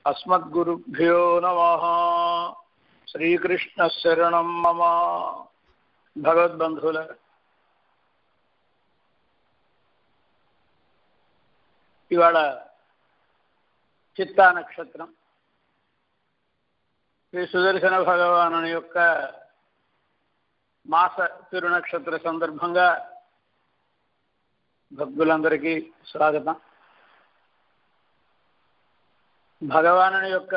अस्मद्गुरुभ्यो नमः। శ్రీకృష్ణ శరణం మమ. భగవద్బంధువుల ఇవాళ చిత్తా నక్షత్రం, శ్రీ సుదర్శన భగవాను యొక్క మాస తిరునక్షత్ర సందర్భంగా భక్తులందరికీ స్వాగతం. భగవాను యొక్క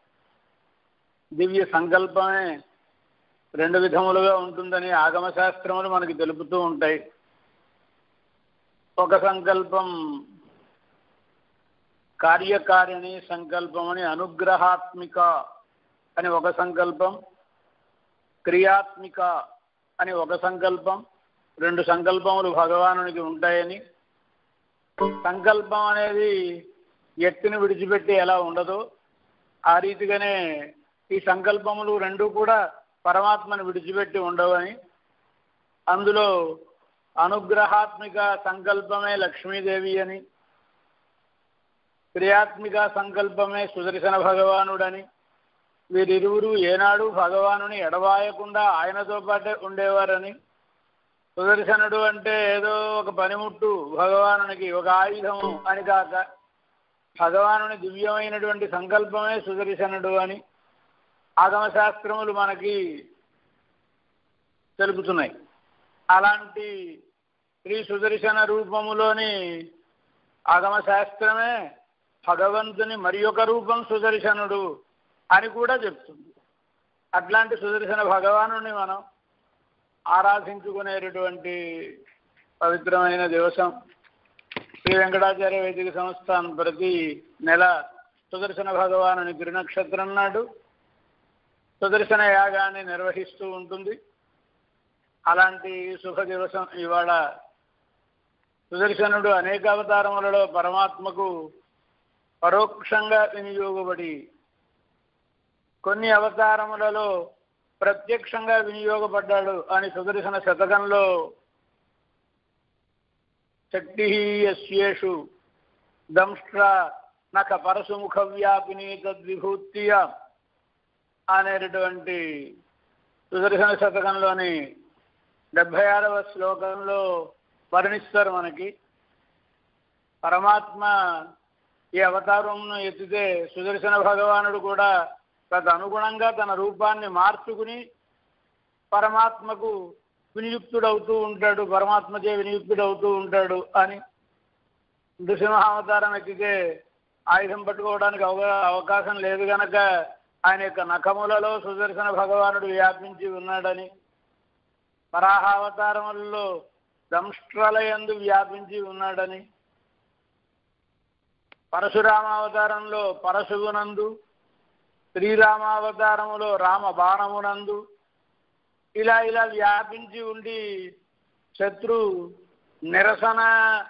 దివ్య సంకల్పమే రెండు విధములుగా ఉంటుందని ఆగమశాస్త్రములు మనకి తెలుపుతూ ఉంటాయి. ఒక సంకల్పం కార్యకారిణి సంకల్పం అని, అనుగ్రహాత్మిక అని ఒక సంకల్పం, క్రియాత్మిక అని ఒక సంకల్పం, రెండు సంకల్పములు భగవానునికి ఉంటాయని. సంకల్పం అనేది వ్యక్తిని విడిచిపెట్టి ఎలా ఉండదో ఆ రీతిగానే ఈ సంకల్పములు రెండు కూడా పరమాత్మను విడిచిపెట్టి ఉండవని, అందులో అనుగ్రహాత్మిక సంకల్పమే లక్ష్మీదేవి అని, క్రియాత్మిక సంకల్పమే సుదర్శన భగవానుడని, వీరిరువురు ఏనాడు భగవానుని ఎడబాయకుండా ఆయనతో పాటే ఉండేవారని, సుదర్శనుడు అంటే ఏదో ఒక పనిముట్టు భగవానునికి, ఒక ఆయుధము అని కాక భగవానుని దివ్యమైనటువంటి సంకల్పమే సుదర్శనుడు అని ఆగమశాస్త్రములు మనకి తెలుపుతున్నాయి. అలాంటి శ్రీ సుదర్శన రూపములోని ఆగమశాస్త్రమే భగవంతుని మరి ఒక రూపం సుదర్శనుడు అని కూడా చెప్తుంది. అట్లాంటి సుదర్శన భగవానుని మనం ఆరాధించుకునేటటువంటి పవిత్రమైన దివసం. శ్రీ వెంకటాచార్య వైదిక సంస్థానం ప్రతి నెల సుదర్శన భగవానుని తిరునక్షత్రం నాడు సుదర్శన యాగాన్ని నిర్వహిస్తూ ఉంటుంది. అలాంటి శుభ దివసం ఇవాళ. సుదర్శనుడు అనేక అవతారములలో పరమాత్మకు పరోక్షంగా వినియోగపడి, కొన్ని అవతారములలో ప్రత్యక్షంగా వినియోగపడ్డాడు అని సుదర్శన శతకంలో శక్తి యస్యేషు దంష్ట్రా నఖ పరశుముఖ వ్యాపిని తద్విభూత్య అనేటటువంటి సుదర్శన శతకంలోని 76వ శ్లోకంలో వర్ణిస్తారు మనకి. పరమాత్మ ఈ అవతారంను ఎత్తితే సుదర్శన భగవానుడు కూడా తదనుగుణంగా తన రూపాన్ని మార్చుకుని పరమాత్మకు వినియుక్తుడవుతూ ఉంటాడు, పరమాత్మచే వినియుక్తుడవుతూ ఉంటాడు అని. నృసింహావతారం ఎక్కితే ఆయుధం పట్టుకోవడానికి అవకాశం లేదు గనక ఆయన యొక్క నఖములలో సుదర్శన భగవానుడు వ్యాపించి ఉన్నాడని, వరాహావతారములలో దంష్ట్రలయందు వ్యాపించి ఉన్నాడని, పరశురామావతారంలో పరశువునందు, శ్రీరామావతారములో రామ బాణమునందు ఇలా ఇలా వ్యాపించి ఉండి శత్రు నిరసన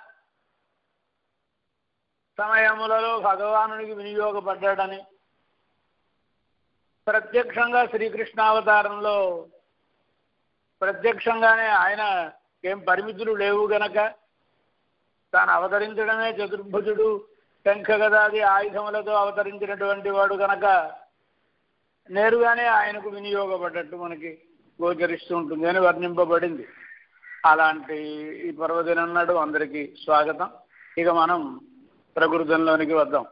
సమయములలో భగవానునికి వినియోగపడ్డాడని, ప్రత్యక్షంగా శ్రీకృష్ణావతారంలో ప్రత్యక్షంగానే ఆయన ఏం పరిమితులు లేవు గనక తాను అవతరించడమే చతుర్భుజుడు, శంఖగదాది ఆయుధములతో అవతరించినటువంటి వాడు గనక నేరుగానే ఆయనకు వినియోగపడ్డట్టు మనకి గోచరిస్తూ ఉంటుంది అని వర్ణింపబడింది. అలాంటి ఈ పర్వదినం నాడు అందరికీ స్వాగతం. ఇక మనం ప్రకృతంలోనికి వద్దాం.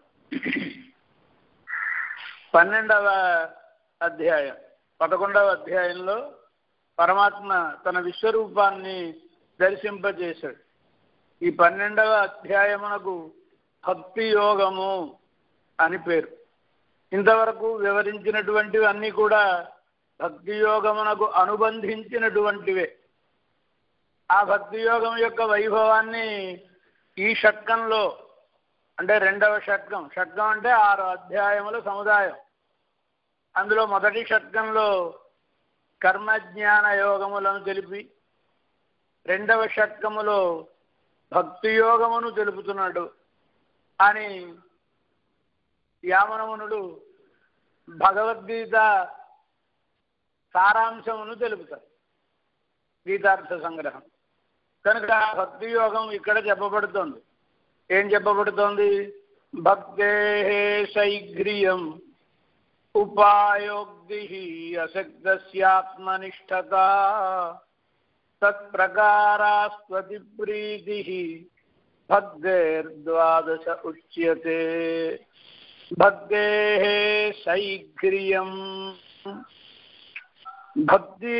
12వ అధ్యాయం, 11వ అధ్యాయంలో పరమాత్మ తన విశ్వరూపాన్ని దర్శింపజేశాడు. ఈ 12వ అధ్యాయమునకు భక్తి యోగము అని పేరు. ఇంతవరకు వివరించినటువంటివి అన్నీ కూడా భక్తి యోగమునకు అనుబంధించినటువంటివే. ఆ భక్తి యోగం యొక్క వైభవాన్ని ఈ షట్కంలో, అంటే 2వ షట్కం, షట్కం అంటే 6 అధ్యాయముల సముదాయం, అందులో మొదటి షట్కంలో కర్మజ్ఞాన యోగములను తెలిపి 2వ షట్కములో భక్తి యోగమును తెలుపుతున్నాడు అని యామనమునుడు భగవద్గీత సారాంశమును తెలుపుతారు, గీతార్థ సంగ్రహం. కనుక భక్తి యోగం ఇక్కడ చెప్పబడుతోంది. ఏం చెప్పబడుతోంది? భక్తేః శైఘ్ర్యం ఉపాయోక్తిః అశక్తస్యాత్మనిష్ఠతా తత్ప్రకారాస్త్వతి ప్రీతిః భక్తేర్ద్వాదశ ఉచ్యతే. భక్తేః శైఘ్ర్యం, భక్తి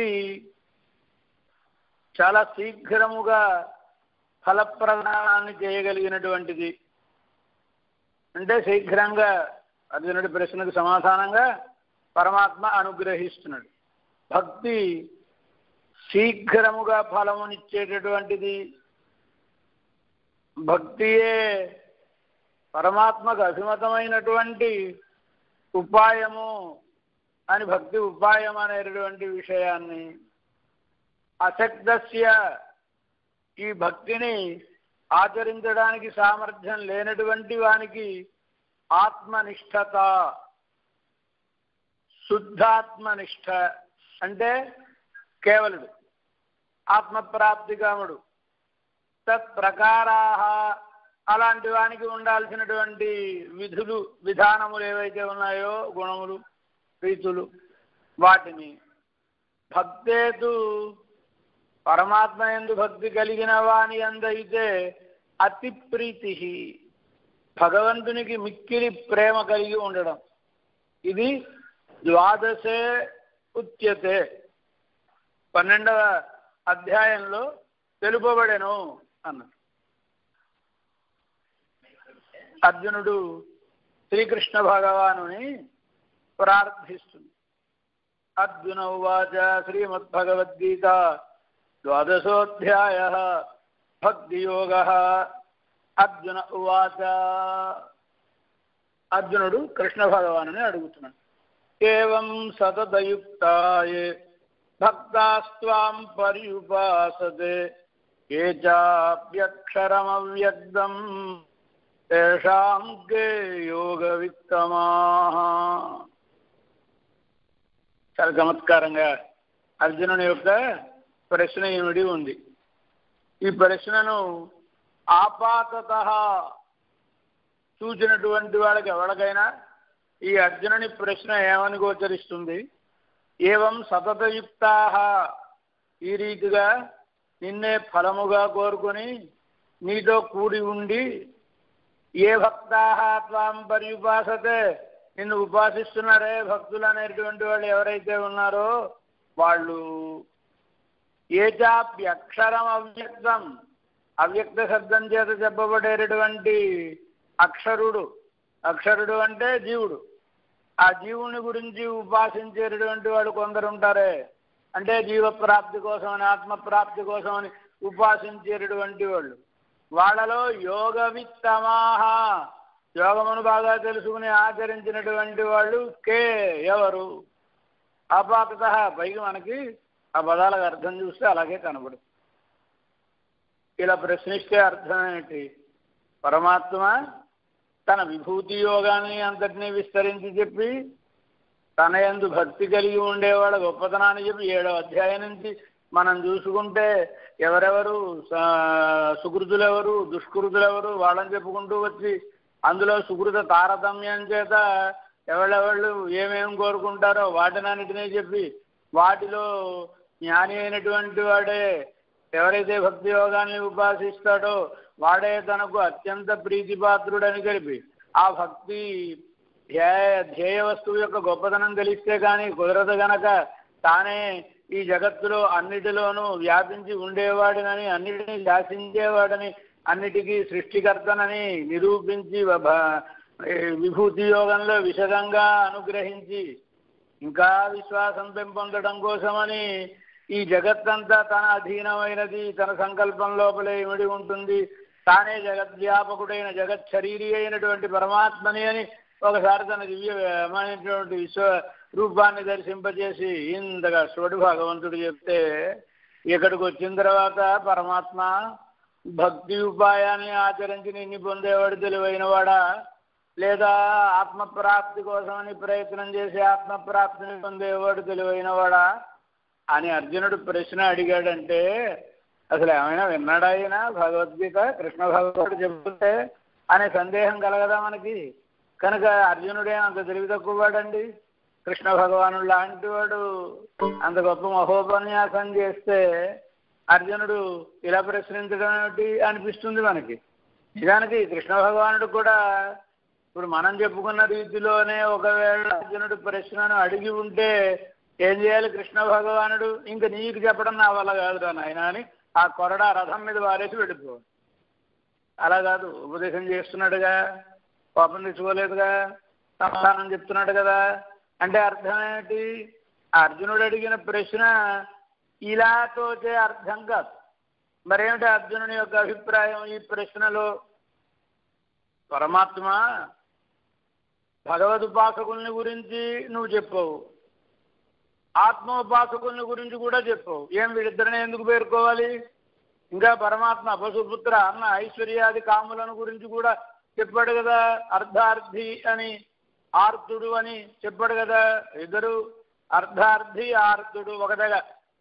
చాలా శీఘ్రముగా ఫలప్రదానాన్ని చేయగలిగినటువంటిది. అంటే శీఘ్రంగా అర్జునుడి ప్రశ్నకు సమాధానంగా పరమాత్మ అనుగ్రహిస్తున్నాడు. భక్తి శీఘ్రముగా ఫలమునిచ్చేటటువంటిది. భక్తియే పరమాత్మకు అభిమతమైనటువంటి ఉపాయము అని భక్తి ఉపాయం అనేటటువంటి విషయాన్ని, అశక్తస్య ఈ భక్తిని ఆచరించడానికి సామర్థ్యం లేనటువంటి వానికి ఆత్మనిష్ఠత, శుద్ధాత్మనిష్ట అంటే కేవలుడు, ఆత్మప్రాప్తికాముడు. తత్ప్రకారా అలాంటి వానికి ఉండాల్సినటువంటి విధులు విధానములు ఏవైతే ఉన్నాయో, గుణములు రీతులు, వాటిని భక్తేతు పరమాత్మ యందు భక్తి కలిగిన వాని అందైతే అతి ప్రీతి, భగవంతునికి మిక్కిలి ప్రేమ కలిగి ఉండడం. ఇది ద్వాదశే ఉచ్యతే, 12వ అధ్యాయంలో తెలుపబడెను అన్నది. అర్జునుడు శ్రీకృష్ణ భగవానుని ప్రార్థిస్తుంది. అర్జున ఉవాచ శ్రీమద్భగవద్గీత 12ోऽధ్యాయః భక్తియోగః. అర్జున ఉవాచ, అర్జునుడు కృష్ణ భగవానుని అడుగుతున్నాడు. ఏవం సతతయుక్తాయే భక్తాస్త్వాం పర్యుపాసతే ఏ చాప్యక్షరమవ్యక్తం తేషాం కే యోగవిత్తమాః. చాలా చమత్కారంగా అర్జునుని యొక్క ప్రశ్న ఏమిటి ఉంది. ఈ ప్రశ్నను ఆపాతతః చూచినటువంటి వాళ్ళకి ఎవరికైనా ఈ అర్జునుని ప్రశ్న ఏమని గోచరిస్తుంది? ఏవం సతతయుక్తాః, ఈ రీతిగా నిన్నే ఫలముగా కోరుకొని నీతో కూడి ఉండి, ఏ భక్తాః త్వాం పర్యుపాసతే, నిన్ను ఉపాసిస్తున్నారే భక్తులు అనేటువంటి వాళ్ళు ఎవరైతే ఉన్నారో వాళ్ళు ఏ చాప్యక్షరం అవ్యక్తం, అవ్యక్త శబ్దం చేత చెప్పబడేటటువంటి అక్షరుడు, అక్షరుడు అంటే జీవుడు, ఆ జీవుని గురించి ఉపాసించేటటువంటి వాడు కొందరు ఉంటారే, అంటే జీవప్రాప్తి కోసమని ఆత్మప్రాప్తి కోసమని ఉపాసించేటటువంటి వాళ్ళు, వాళ్ళలో యోగవిత్తమాహ, యోగమును బాగా తెలుసుకుని ఆచరించినటువంటి వాళ్ళు కే ఎవరు? ఆపాతత పైకి మనకి ఆ పదాలకు అర్థం చూస్తే అలాగే కనబడుతుంది. ఇలా ప్రశ్నిస్తే అర్థం ఏంటి? పరమాత్మ తన విభూతి యోగాన్ని అంతటినీ విస్తరించి చెప్పి తన యందు భక్తి కలిగి ఉండేవాళ్ళ గొప్పతనాన్ని చెప్పి 7వ అధ్యాయం నుంచి మనం చూసుకుంటే ఎవరెవరు సుకృతులెవరు దుష్కృతులెవరు వాళ్ళని చెప్పుకుంటూ వచ్చి అందులో సుకృత తారతమ్యం చేత ఎవళ్ళెవళ్ళు ఏమేమి కోరుకుంటారో వాటినన్నిటినీ చెప్పి వాటిలో జ్ఞాని అయినటువంటి వాడే ఎవరైతే భక్తి యోగాన్ని ఉపాసిస్తాడో వాడే తనకు అత్యంత ప్రీతిపాత్రుడని కలిపి ఆ భక్తి ధ్యేయ వస్తువు యొక్క గొప్పతనం తెలిస్తే కానీ కుదరదు గనక తానే ఈ జగత్తులో అన్నిటిలోనూ వ్యాపించి ఉండేవాడినని, అన్నిటినీ శాసించేవాడని, అన్నిటికీ సృష్టికర్తనని నిరూపించి విభూతి యోగంలో విశదంగా అనుగ్రహించి ఇంకా విశ్వాసం పెంపొందడం కోసమని ఈ జగత్తంతా తన అధీనమైనది, తన సంకల్పం లోపలే ఇమిడి ఉంటుంది, తానే జగద్వ్యాపకుడైన జగత్ శరీరి అయినటువంటి పరమాత్మని అని ఒకసారి తన దివ్యమైనటువంటి విశ్వ రూపాన్ని దర్శింపజేసి ఇంతగా శివుడు భగవంతుడు చెప్తే ఇక్కడికి వచ్చిన తర్వాత పరమాత్మ భక్తి ఉపాయాన్ని ఆచరించి నిన్ను పొందేవాడు తెలివైనవాడా, లేదా ఆత్మప్రాప్తి కోసమని ప్రయత్నం చేసి ఆత్మప్రాప్తిని పొందేవాడు తెలివైనవాడా అని అర్జునుడు ప్రశ్న అడిగాడంటే అసలు ఏమైనా విన్నాడా? ఆయన భగవద్గీత కృష్ణ భగవానుడు చెబుతుంటే అనే సందేహం కలగదా మనకి? కనుక అర్జునుడే అంత తెలివి తక్కువ వాడండి. కృష్ణ భగవానుడు లాంటి వాడు అంత గొప్ప మహోపన్యాసం చేస్తే అర్జునుడు ఇలా ప్రశ్నించడం ఏమిటి అనిపిస్తుంది మనకి. నిజానికి కృష్ణ భగవానుడు కూడా ఇప్పుడు మనం చెప్పుకున్న రీతిలోనే ఒకవేళ అర్జునుడు ప్రశ్నను అడిగి ఉంటే ఏం చేయాలి? కృష్ణ భగవానుడు ఇంక నీకు చెప్పడం నా వల్ల కాదురా నాయన అని ఆ కొరడా రథం మీద వారేసి వెళ్ళిపోవాలి. అలా కాదు, ఉపదేశం చేస్తున్నాడుగా, కోపం తెచ్చుకోలేదుగా, సమాధానం చెప్తున్నాడు కదా. అంటే అర్థం ఏమిటి? అర్జునుడు అడిగిన ప్రశ్న ఇలా తోచే అర్థం కాదు. మరేమిటి అర్జునుని యొక్క అభిప్రాయం ఈ ప్రశ్నలో? పరమాత్మ భగవదుపాసకుల్ని గురించి నువ్వు చెప్పావు, ఆత్మోపాసకుల్ని గురించి కూడా చెప్పావు. ఏం వీళ్ళిద్దరిని ఎందుకు పేర్కోవాలి? ఇంకా పరమాత్మ పశుపుత్ర అన్న ఐశ్వర్యాది కాములను గురించి కూడా చెప్పాడు కదా. అర్ధార్థి అని, ఆర్తుడు అని చెప్పాడు కదా. ఇద్దరు అర్ధార్థి ఆర్తుడు ఒక దగ్గ,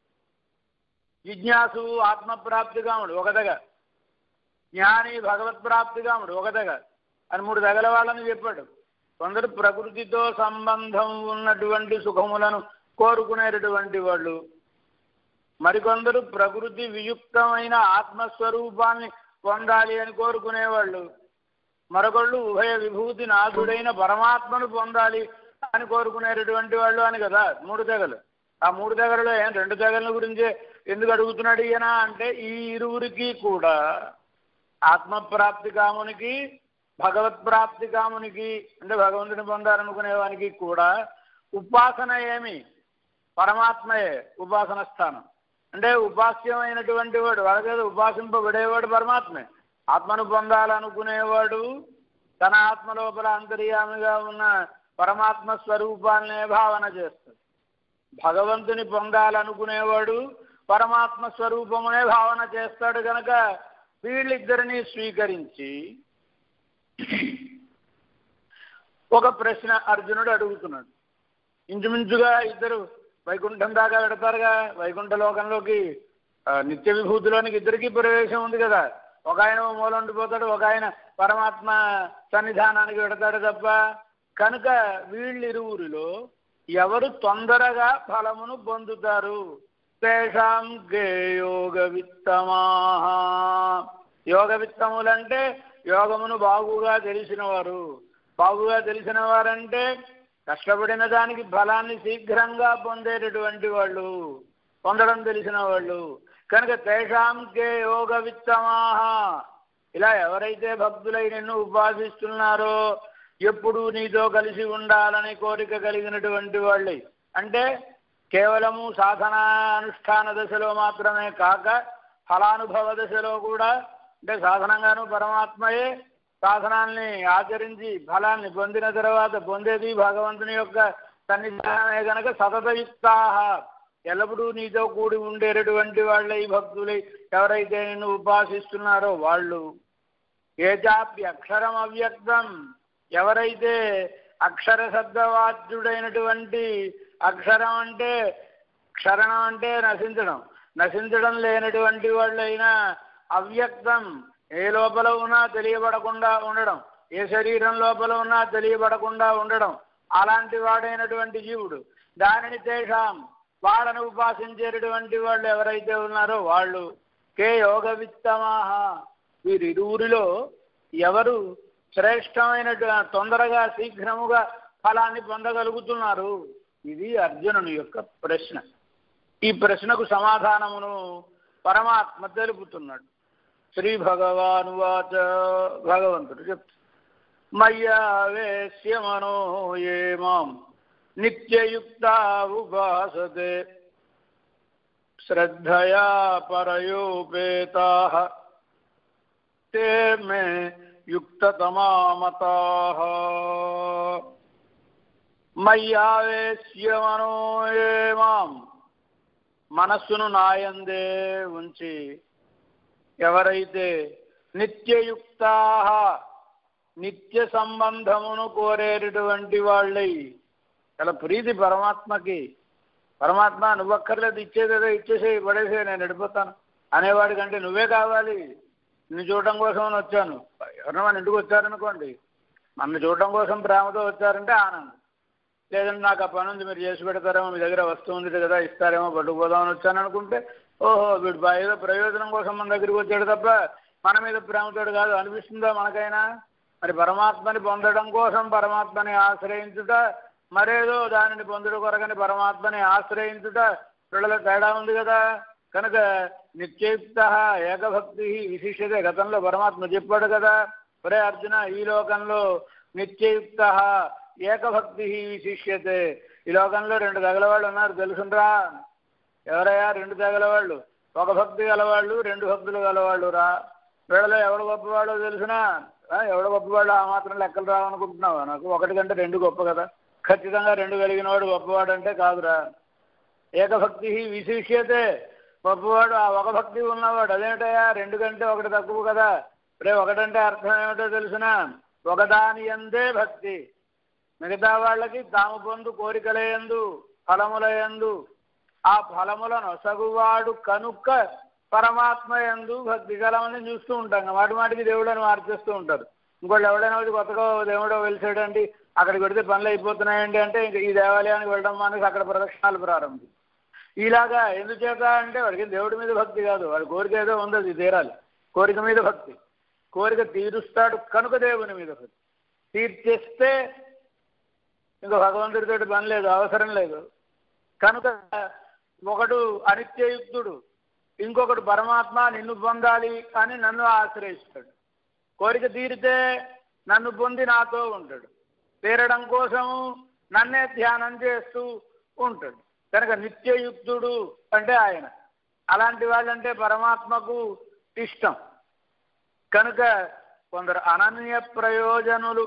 జిజ్ఞాసు ఆత్మప్రాప్తిగాముడు ఒక దగ్గ, జ్ఞాని భగవత్ప్రాప్తిగాముడు ఒక దగ్గ అని 3 దగ్గల వాళ్ళని చెప్పాడు. కొందరు ప్రకృతితో సంబంధం ఉన్నటువంటి సుఖములను కోరుకునేటటువంటి వాళ్ళు, మరికొందరు ప్రకృతి వియుక్తమైన ఆత్మస్వరూపాన్ని పొందాలి అని కోరుకునేవాళ్ళు, మరొకళ్ళు ఉభయ విభూతి నాథుడైన పరమాత్మను పొందాలి అని కోరుకునేటటువంటి వాళ్ళు అని కదా 3 తెగలు. ఆ 3 తెగలలో 2 తెగల గురించే ఎందుకు అడుగుతున్నాడు ఈయన అంటే, ఈ ఇరువురికి కూడా ఆత్మప్రాప్తి కామునికి భగవత్ప్రాప్తి కామునికి అంటే భగవంతుని పొందాలనుకునేవానికి కూడా ఉపాసన ఏమి? పరమాత్మయే ఉపాసన స్థానం. అంటే ఉపాస్యమైనటువంటి వాడు వాళ్ళకేదో ఉపాసింపబడేవాడు పరమాత్మే. ఆత్మను పొందాలనుకునేవాడు తన ఆత్మ లోపల అంతర్యామిగా ఉన్న పరమాత్మ స్వరూపాన్నే భావన చేస్తాడు. భగవంతుని పొందాలనుకునేవాడు పరమాత్మ స్వరూపమునే భావన చేస్తాడు. కనుక వీళ్ళిద్దరినీ స్వీకరించి ఒక ప్రశ్న అర్జునుడు అడుగుతున్నాడు. ఇంచుమించుగా ఇద్దరు వైకుంఠం దాకా పెడతారుగా. వైకుంఠ లోకంలోకి నిత్య విభూతిలోనికి ఇద్దరికీ ప్రవేశం ఉంది కదా. ఒక ఆయన మూల ఉండిపోతాడు, ఒక ఆయన పరమాత్మ సన్నిధానానికి పెడతాడు తప్ప. కనుక వీళ్ళిరువురిలో ఎవరు తొందరగా ఫలమును పొందుతారు? తేషాం గే యోగ విత్తమాహ. యోగ విత్తములంటే యోగమును బాగుగా తెలిసిన వారు. బాగుగా తెలిసిన వారంటే కష్టపడిన దానికి ఫలాన్ని శీఘ్రంగా పొందేటటువంటి వాళ్ళు, పొందడం తెలిసిన వాళ్ళు. కనుక తేషాంకే యోగ విత్తమాహ. ఇలా ఎవరైతే భక్తులై నిన్ను ఉపాసిస్తున్నారో, ఎప్పుడు నీతో కలిసి ఉండాలని కోరిక కలిగినటువంటి వాళ్ళే, అంటే కేవలము సాధనానుష్ఠాన దశలో మాత్రమే కాక ఫలానుభవ దశలో కూడా, అంటే సాధనంగాను పరమాత్మయే, సాధనాల్ని ఆచరించి ఫలాన్ని పొందిన తర్వాత పొందేది భగవంతుని యొక్క సన్నిధానమే. కనుక సతతయుక్తాహ, ఎల్లప్పుడూ నీతో కూడి ఉండేటటువంటి వాళ్ళై భక్తులై ఎవరైతే నిన్ను ఉపాసిస్తున్నారో వాళ్ళు. ఏచాప్య అక్షరం అవ్యక్తం, ఎవరైతే అక్షర శబ్దవాచ్యుడైనటువంటి, అక్షరం అంటే క్షరణం అంటే నశించడం, నశించడం లేనటువంటి వాళ్ళైనా అవ్యక్తం, ఏ లోపల ఉన్నా తెలియబడకుండా ఉండడం, ఏ శరీరం లోపల ఉన్నా తెలియబడకుండా ఉండడం, అలాంటి వాడైనటువంటి జీవుడు. దానిని తేషాం, వాళ్ళను ఉపాసించేటటువంటి వాళ్ళు ఎవరైతే ఉన్నారో వాళ్ళు. కే యోగ విత్తమాహ, వీరిరువురిలో ఎవరు శ్రేష్టమైన తొందరగా శీఘ్రముగా ఫలాన్ని పొందగలుగుతున్నారు? ఇది అర్జునుని యొక్క ప్రశ్న. ఈ ప్రశ్నకు సమాధానమును పరమాత్మ తెలుపుతున్నాడు. శ్రీ భగవానువాచ, భగవంతుడు చెప్తాడు. మయ్యావేశ్య మనో యే మాం నిత్యయుక్తా ఉపాసతే శ్రద్ధయా పరయోపేతాః తే మే యుక్తతమా మతాః. మయ్యావేశ్య మనో యే మాం, మనస్సును నాయందే ఉంచి ఎవరైతే నిత్యయుక్తా, నిత్య సంబంధమును కోరేటటువంటి వాళ్ళై, చాలా ప్రీతి పరమాత్మకి. పరమాత్మ నువ్వక్కర్లేదు, ఇచ్చేదేదో ఇచ్చేసే, పడేసే, నేను వెళ్ళిపోతాను అనేవాడి కంటే నువ్వే కావాలి. నిన్ను చూడడం కోసం వచ్చాను. ఎవరైనా మన ఇంటికి వచ్చారనుకోండి, నన్ను చూడడం కోసం ప్రేమతో వచ్చారంటే ఆనందం. లేదంటే నాకు ఆ పని ఉంది, మీరు చేసి పెడతారేమో, మీ దగ్గర వస్తువు ఉంది కదా ఇస్తారేమో పట్టుకుపోదామని వచ్చాను అనుకుంటే, ఓహో వీడు ఏదో ప్రయోజనం కోసం మన దగ్గరికి వచ్చాడు తప్ప మన మీద ప్రేమతోడు కాదు అనిపిస్తుందా మనకైనా? మరి పరమాత్మని పొందడం కోసం పరమాత్మని ఆశ్రయించుట, మరేదో దానిని పొందడం కొరకని పరమాత్మని ఆశ్రయించుట, వీళ్ళలో తేడా ఉంది కదా. కనుక నిత్యయుక్త ఏకభక్తి విశిష్యతే. గతంలో పరమాత్మ చెప్పాడు కదా, ఒరే అర్జున, ఈ లోకంలో నిత్యయుక్త ఏకభక్తి విశిష్యతే. ఈ లోకంలో రెండు తగలవాళ్ళు ఉన్నారు తెలుసుండ్రా. ఎవరయ్యా రెండు తగలవాళ్ళు? ఒక భక్తి గలవాళ్ళు, రెండు భక్తులు గలవాళ్ళు రా. వీళ్ళలో ఎవడు గొప్పవాడో తెలిసినా, ఎవడు గొప్పవాడు ఆ మాత్రం లెక్కలు రావనుకుంటున్నావా? నాకు ఒకటి కంటే రెండు గొప్ప కదా. ఖచ్చితంగా రెండు కలిగిన వాడు గొప్పవాడు అంటే కాదురా. ఏకభక్తి విశిష్యతే. గొప్పవాడు ఆ ఒక భక్తి ఉన్నవాడు. అదేమిటయా రెండు కంటే ఒకటి తక్కువ కదా. రే ఒకటంటే అర్థం ఏమిటో తెలిసినా, ఒకదాని యందే భక్తి. మిగతా వాళ్ళకి తాము పొందు కోరికలయందు ఫలములయందు ఆ ఫలములను ఒసగువాడు కనుక పరమాత్మ యందు భక్తి. చాలా మందిని చూస్తూ ఉంటాం, మాటికి దేవుడు అని మార్చేస్తూ ఉంటారు. ఇంకోళ్ళు ఎవడైనా వచ్చి కొత్తగా దేవుడో వెలిసాడండి, అక్కడికి పెడితే పనులు అయిపోతున్నాయండి అంటే ఇంక ఈ దేవాలయానికి వెళ్ళడం మానేసి అక్కడ ప్రదక్షిణాలు ప్రారంభం. ఇలాగా ఎందుచేత అంటే వాడికి దేవుడి మీద భక్తి కాదు, వాడి కోరిక ఏదో ఉంది, అది తీరాలి. కోరిక మీద భక్తి. కోరిక తీరుస్తాడు కనుక దేవుని మీద భక్తి. తీర్చేస్తే ఇంకా భగవంతుడితోటి పని లేదు, అవసరం లేదు. కనుక ఒకడు అనిత్యయుక్తుడు, ఇంకొకడు పరమాత్మ నిన్ను పొందాలి అని నన్ను ఆశ్రయిస్తాడు. కోరిక తీరితే నన్ను పొంది నాతో ఉంటాడు. తీరడం కోసం నన్నే ధ్యానం చేస్తూ ఉంటాడు. కనుక నిత్యయుక్తుడు అంటే ఆయన. అలాంటి వాళ్ళంటే పరమాత్మకు ఇష్టం. కనుక కొందరు అనన్య ప్రయోజనులు.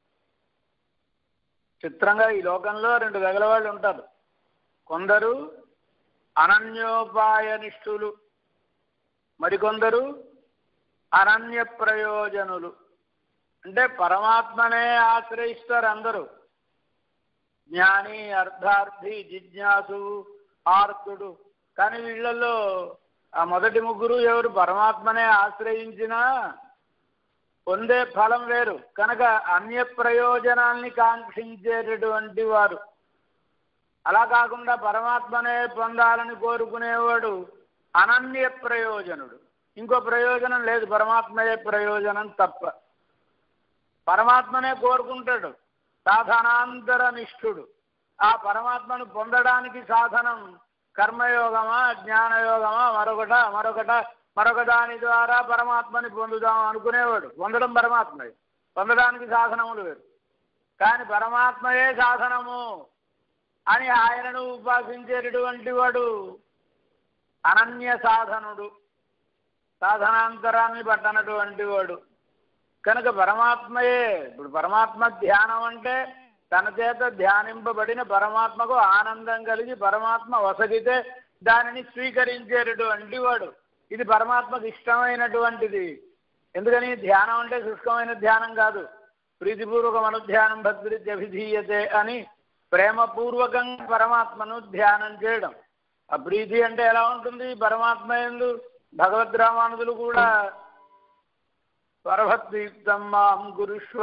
చిత్రంగా ఈ లోకంలో రెండు తగలవాళ్ళు ఉంటారు. కొందరు అనన్యోపాయనిష్ఠులు, మరికొందరు అనన్య ప్రయోజనులు. అంటే పరమాత్మనే ఆశ్రయిస్తారు అందరూ. జ్ఞాని, అర్థార్థి, జిజ్ఞాసు, ఆర్తుడు. కానీ వీళ్ళల్లో ఆ మొదటి ముగ్గురు ఎవరు పరమాత్మనే ఆశ్రయించినా పొందే ఫలం వేరు. కనుక అన్య ప్రయోజనాల్ని కాంక్షించేటటువంటి వారు. అలా కాకుండా పరమాత్మనే పొందాలని కోరుకునేవాడు అనన్య ప్రయోజనుడు. ఇంకో ప్రయోజనం లేదు, పరమాత్మయే ప్రయోజనం తప్ప. పరమాత్మనే కోరుకుంటాడు, సాధనాంతర నిష్ఠుడు. ఆ పరమాత్మను పొందడానికి సాధనం కర్మయోగమా, జ్ఞానయోగమా, మరొక దాని ద్వారా పరమాత్మని పొందుదాం అనుకునేవాడు. పొందడం పరమాత్మే, పొందడానికి సాధనములు వేరు. కానీ పరమాత్మయే సాధనము అని ఆయనను ఉపాసించేటటువంటి వాడు అనన్య సాధనుడు, సాధనాంతరాన్ని పట్టనటువంటి వాడు. కనుక పరమాత్మయే. ఇప్పుడు పరమాత్మ ధ్యానం అంటే తన చేత ధ్యానింపబడిన పరమాత్మకు ఆనందం కలిగి పరమాత్మ వసగితే దానిని స్వీకరించేటటువంటి వాడు. ఇది పరమాత్మకు ఇష్టమైనటువంటిది. ఎందుకని ధ్యానం అంటే శుష్కమైన ధ్యానం కాదు. ప్రీతిపూర్వకం అనుధ్యానం భక్తిరిత్యభిధీయతే అని ప్రేమపూర్వకంగా పరమాత్మను ధ్యానం చేయడం. ఆ ప్రీతి అంటే ఎలా ఉంటుంది? పరమాత్మ యందు భగవద్రామానుజులు కూడా పరభక్తియుక్తం మాం గురుష్వ,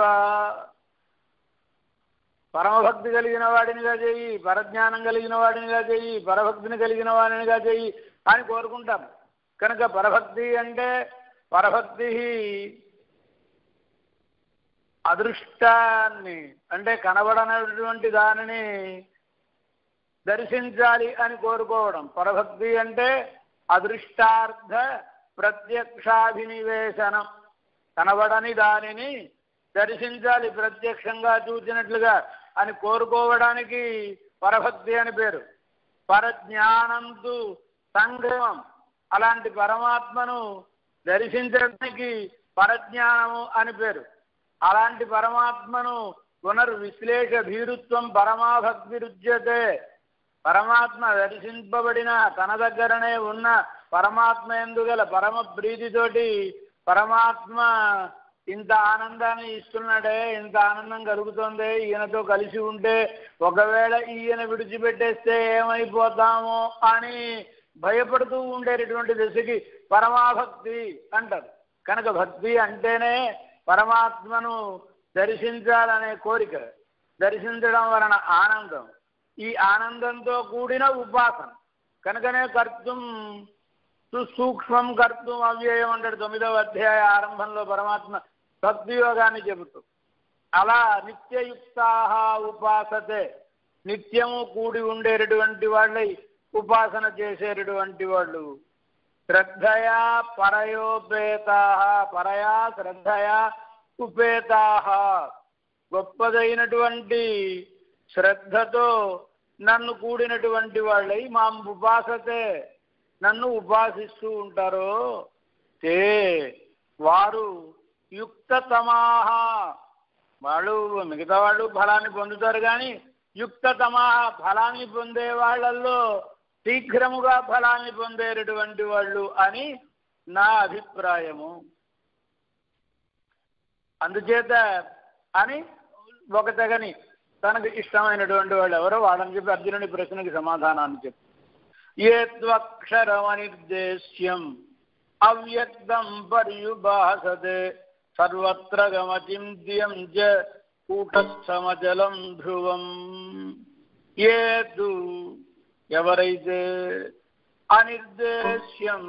పరమభక్తి కలిగిన వాడినిగా చెయ్యి, పరజ్ఞానం కలిగిన వాడినిగా చెయ్యి, పరభక్తిని కలిగిన వాడినిగా చెయ్యి అని కోరుకుంటాం. కనుక పరభక్తి అంటే పరభక్తి అదృష్టాన్ని అంటే కనబడనటువంటి దానిని దర్శించాలి అని కోరుకోవడం. పరభక్తి అంటే అదృష్టార్థ ప్రత్యక్షాభినివేశనం. కనబడని దానిని దర్శించాలి, ప్రత్యక్షంగా చూసినట్లుగా అని కోరుకోవడానికి పరభక్తి అని పేరు. పరజ్ఞానంతు సంగమం. అలాంటి పరమాత్మను దర్శించడానికి పరజ్ఞానము అని పేరు. అలాంటి పరమాత్మను పునర్విశ్లేష భీరుత్వం పరమాభక్తి రుజ్యతే. పరమాత్మ దర్శింపబడిన తన దగ్గరనే ఉన్న పరమాత్మ ఎందుగల పరమ ప్రీతితోటి పరమాత్మ ఇంత ఆనందాన్ని ఇస్తున్నాడే, ఇంత ఆనందం కలుగుతుంది ఈయనతో కలిసి ఉంటే, ఒకవేళ ఈయన విడిచిపెట్టేస్తే ఏమైపోతామో అని భయపడుతూ ఉండేటటువంటి దశకి పరమాభక్తి అంటారు. కనుక భక్తి అంటేనే పరమాత్మను దర్శించాలనే కోరిక, దర్శించడం వలన ఆనందం, ఈ ఆనందంతో కూడిన ఉపాసన. కనుకనే కర్తం సూక్ష్మం కర్తం అవ్యయం అంటాడు 9వ అధ్యాయ ఆరంభంలో పరమాత్మ భక్తి యోగాన్ని చెబుతూ. అలా నిత్యయుక్తాః ఉపాసతే, నిత్యము కూడి ఉండేటటువంటి వాళ్ళై ఉపాసన చేసేటటువంటి వాళ్ళు. శ్రద్ధయా పరయోపేతాః, పరయా శ్రద్ధయా ఉపేతాః, గొప్పదైనటువంటి శ్రద్ధతో నన్ను కూడినటువంటి వాళ్ళై మాం ఉపాసతే, నన్ను ఉపాసిస్తూ ఉంటారో తే వారు యుక్తతమాః, వాళ్ళు మిగతా వాళ్ళు ఫలాన్ని పొందుతారు కానీ యుక్తతమాః ఫలాన్ని పొందే వాళ్ళల్లో శీఘ్రముగా ఫలాన్ని పొందేటటువంటి వాళ్ళు అని నా అభిప్రాయము. అందుచేత అని ఒక తెగని తనకు ఇష్టమైనటువంటి వాళ్ళు ఎవరో వాళ్ళని చెప్పి అర్జునుని ప్రశ్నకి సమాధానాన్ని చెప్పి, ఏత్వక్షరమనిర్దేశ్యం అవ్యక్తం పర్యుభాసతే సర్వత్ర గమచింత్యం చ కూటస్థమచలం ధ్రువం. ఏతు ఎవరైతే అనిర్దేశ్యం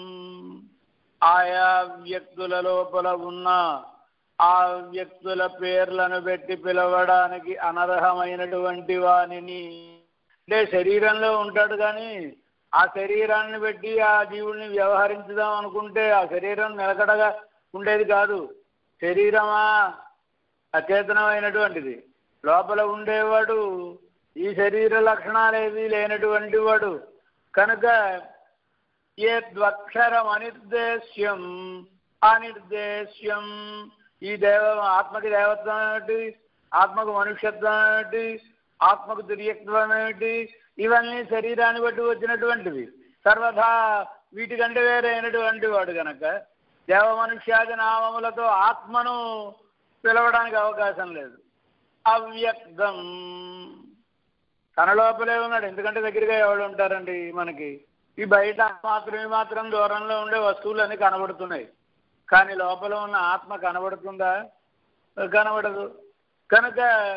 ఆయా వ్యక్తుల లోపల ఉన్న ఆ వ్యక్తుల పేర్లను పెట్టి పిలవడానికి అనర్హమైనటువంటి వానిని, అంటే శరీరంలో ఉంటాడు కానీ ఆ శరీరాన్ని బట్టి ఆ జీవుల్ని వ్యవహరించుదాం అనుకుంటే ఆ శరీరం నిలకడగా ఉండేది కాదు. శరీరమా అచేతనమైనటువంటిది, లోపల ఉండేవాడు ఈ శరీర లక్షణాలేవి లేనటువంటి వాడు. కనుక ఏ ద్వక్షరం అనిర్దేశ్యం అనిర్దేశ్యం, ఈ ఆత్మకి దేవత్వం ఏమిటి, ఆత్మకు మనుష్యత్వం ఏమిటి, ఆత్మకు తుర్యత్వం ఏమిటి, ఇవన్నీ శరీరాన్ని బట్టి వచ్చినటువంటివి. సర్వథా వీటికంటే వేరైనటువంటి వాడు కనుక దేవ మనుష్యాది నామములతో ఆత్మను పిలవడానికి అవకాశం లేదు. అవ్యక్తం, తన లోపలే ఉన్నాడు. ఎందుకంటే దగ్గరగా ఎవరు ఉంటారండి మనకి, ఈ బయట మాత్రం దూరంలో ఉండే వస్తువులన్నీ కనబడుతున్నాయి, కానీ లోపల ఉన్న ఆత్మ కనబడుతుందా? కనబడదు. కనుక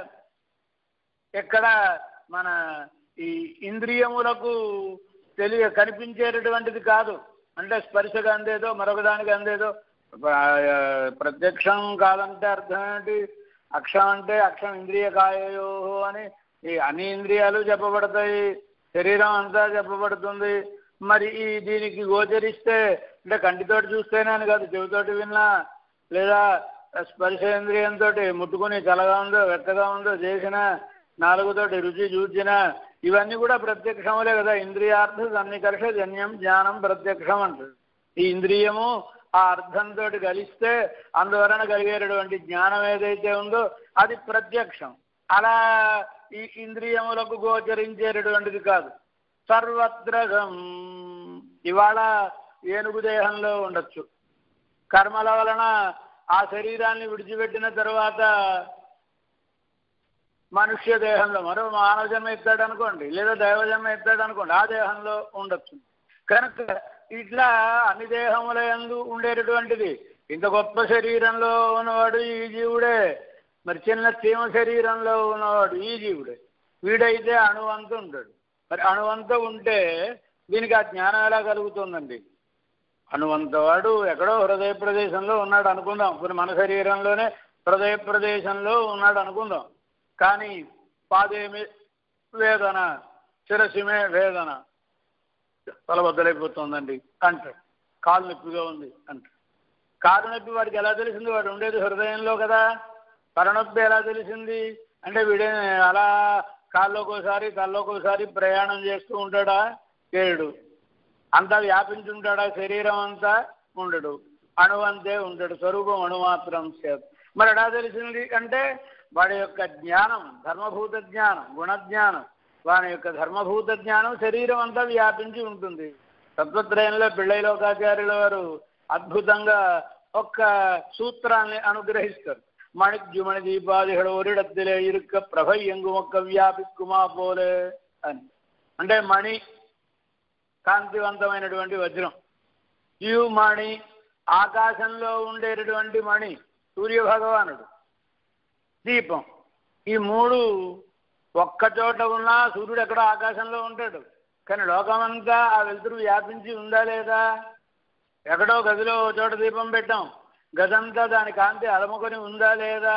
ఎక్కడ మన ఈ ఇంద్రియములకు కనిపించేటటువంటిది కాదు. అంటే స్పర్శగా అందేదో మరొక దానికి అందేదో, ప్రత్యక్షం కాదంటే అర్థం ఏంటి? అక్షం అంటే అక్షం ఇంద్రియ కాయయో అని ఈ అన్ని ఇంద్రియాలు చెప్పబడతాయి, శరీరం అంతా చెప్పబడుతుంది. మరి ఈ దీనికి గోచరిస్తే అంటే కంటితోటి చూస్తేనే అని కాదు, చెవితోటి విన్నా లేదా స్పర్శేంద్రియంతో ముట్టుకుని చల్లగా ఉందో వెచ్చగా ఉందో చేసిన, నాలుగుతోటి రుచి చూచినా ఇవన్నీ కూడా ప్రత్యక్షములే కదా. ఇంద్రియార్థ సన్నికర్ష జన్యం జ్ఞానం ప్రత్యక్షం అంటారు. ఈ ఇంద్రియము ఆ అర్థంతో కలిస్తే అందువలన కలిగేటటువంటి జ్ఞానం ఏదైతే ఉందో అది ప్రత్యక్షం. అలా ఈ ఇంద్రియములకు గోచరించేటటువంటిది కాదు. సర్వత్రగం, ఇవాళ ఏనుగు దేహంలో ఉండొచ్చు, కర్మల వలన ఆ శరీరాన్ని విడిచిపెట్టిన తర్వాత మనుష్య దేహంలో మరో మానవ జన్మ ఎత్తాడు అనుకోండి, లేదా దైవజన్మ ఎత్తాడు అనుకోండి, ఆ దేహంలో ఉండొచ్చు. కనుక ఇట్లా అన్ని దేహముల యందు ఉండేటటువంటిది. ఇంత గొప్ప శరీరంలో ఉన్నవాడు ఈ జీవుడే, మరి చిన్న చీమ శరీరంలో ఉన్నవాడు ఈ జీవుడే. వీడైతే అణువంత ఉంటాడు. మరి అణువంత ఉంటే దీనికి ఆ జ్ఞానం ఎలా కలుగుతుందండి? అణువంత వాడు ఎక్కడో హృదయ ప్రదేశంలో ఉన్నాడు అనుకుందాం, ఇప్పుడు మన శరీరంలోనే హృదయ ప్రదేశంలో ఉన్నాడు అనుకుందాం. కానీ పాదేమి వేదన, శిరసిమే వేదన, తలబద్దలైపోతుందండి అంటాడు, కాలు నొప్పిగా ఉంది అంటాడు. కాలు నొప్పి వాడికి ఎలా తెలిసింది? వాడు ఉండేది హృదయంలో కదా. తలనొప్పి ఎలా తెలిసింది అంటే వీడే అలా కాళ్ళలోకి ఒకసారి తలలోకి ఒకసారి ప్రయాణం చేస్తూ ఉంటాడా? ఏడు. అంతా వ్యాపించుంటాడా? శరీరం అంతా ఉండడు, అణువంతే ఉంటాడు, స్వరూపం అణుమాత్రం చేత. మరి ఎలా తెలిసింది అంటే వాడి యొక్క జ్ఞానం, ధర్మభూత జ్ఞానం, గుణజ్ఞానం, వాని యొక్క ధర్మభూత జ్ఞానం శరీరం అంతా వ్యాపించి ఉంటుంది. తత్వత్రయంలో పిళ్ళైలోకాచార్యుల వారు అద్భుతంగా ఒక్క సూత్రాన్ని అనుగ్రహిస్తారు. మణిద్యుమణి దీపాదిహడు ఒరిడత్తిలే ఇరుక్క ప్రభ ఎంగుమొక్క వ్యాపిక్కుమా పోలే అని. అంటే మణి కాంతివంతమైనటువంటి వజ్రం, ద్యుమణి ఆకాశంలో ఉండేటటువంటి మణి సూర్యభగవానుడు, దీపం, ఈ మూడు ఒక్కచోట ఉన్నా సూర్యుడు ఎక్కడో ఆకాశంలో ఉంటాడు. కానీ లోకమంతా ఆ వెలుతురు వ్యాపించి ఉందా లేదా? ఎక్కడో గదిలో చోట దీపం పెట్టాం, గదంతా దాని కాంతి అలముకొని ఉందా లేదా?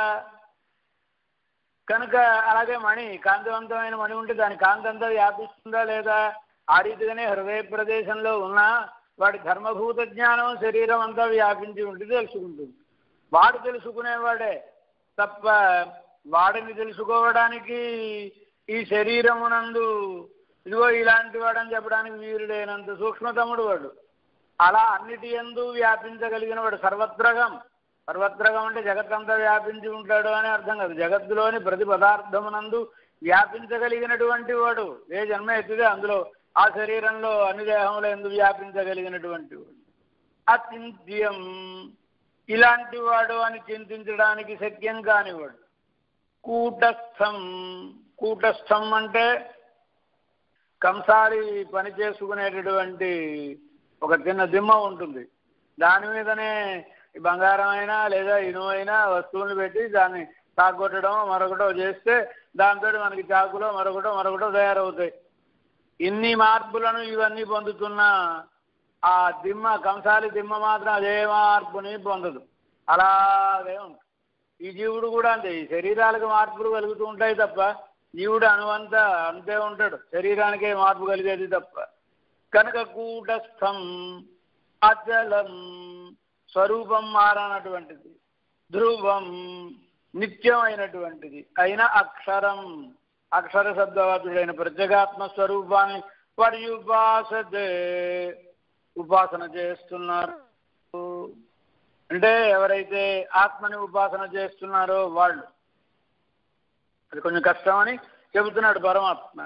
కనుక అలాగే మణి, కాంతివంతమైన మణి ఉంటే దాని కాంతి అంతా వ్యాపిస్తుందా లేదా? ఆ రీతిగానే హృదయ ప్రదేశంలో ఉన్న వాడి ధర్మభూత జ్ఞానం శరీరం అంతా వ్యాపించి ఉంటుంది, తెలుసుకుంటుంది. వాడు తెలుసుకునేవాడే తప్ప వాడిని తెలుసుకోవడానికి ఈ శరీరమునందు ఇదిగో ఇలాంటి వాడని చెప్పడానికి వీరుడైనంత సూక్ష్మతముడు వాడు. అలా అన్నిటి యందు వ్యాపించగలిగిన వాడు సర్వత్రగం. సర్వత్రగం అంటే జగత్తంతా వ్యాపించి ఉంటాడు అని అర్థం కాదు. జగత్తులోని ప్రతి పదార్థమునందు వ్యాపించగలిగినటువంటి వాడు. ఏ జన్మ ఎత్తితే అందులో ఆ శరీరంలో అన్ని దేహంలో ఎందు వ్యాపించగలిగినటువంటి వాడు. అచింత్యం, ఇలాంటి వాడు అని చింతించడానికి శక్యం కానివాడు. కూటస్థం, కూటస్థం అంటే కంసాలి పని చేసుకునేటటువంటి ఒక చిన్న దిమ్మ ఉంటుంది. దాని మీదనే బంగారం అయినా లేదా ఇనుమైనా వస్తువులు పెట్టి దాన్ని తాగొట్టడం మరొకటో చేస్తే దాంతో మనకి చాకులో మరొకటో తయారవుతాయి. ఇన్ని మార్పులను ఇవన్నీ పొందుతున్న ఆ దిమ్మ, కంసాలి దిమ్మ మాత్రం అదే మార్పుని పొందదు, అలాగే ఉంటుంది. ఈ జీవుడు కూడా అంతే. ఈ శరీరాలకు మార్పులు కలుగుతూ ఉంటాయి తప్ప జీవుడు అనువంతా అంతే ఉంటాడు, శరీరానికే మార్పు కలిగేది తప్ప. కనుక కూటస్థం అచలం, స్వరూపం మారనటువంటిది, ధ్రువం నిత్యమైనటువంటిది అయిన అక్షరం, అక్షర శబ్దవాదుడైన ప్రత్యేగాత్మ స్వరూపాన్ని పర్యుపాసతే, ఉపాసన చేస్తున్నారు. అంటే ఎవరైతే ఆత్మని ఉపాసన చేస్తున్నారో వాళ్ళు. అది కొంచెం కష్టమని చెబుతున్నాడు పరమాత్మ.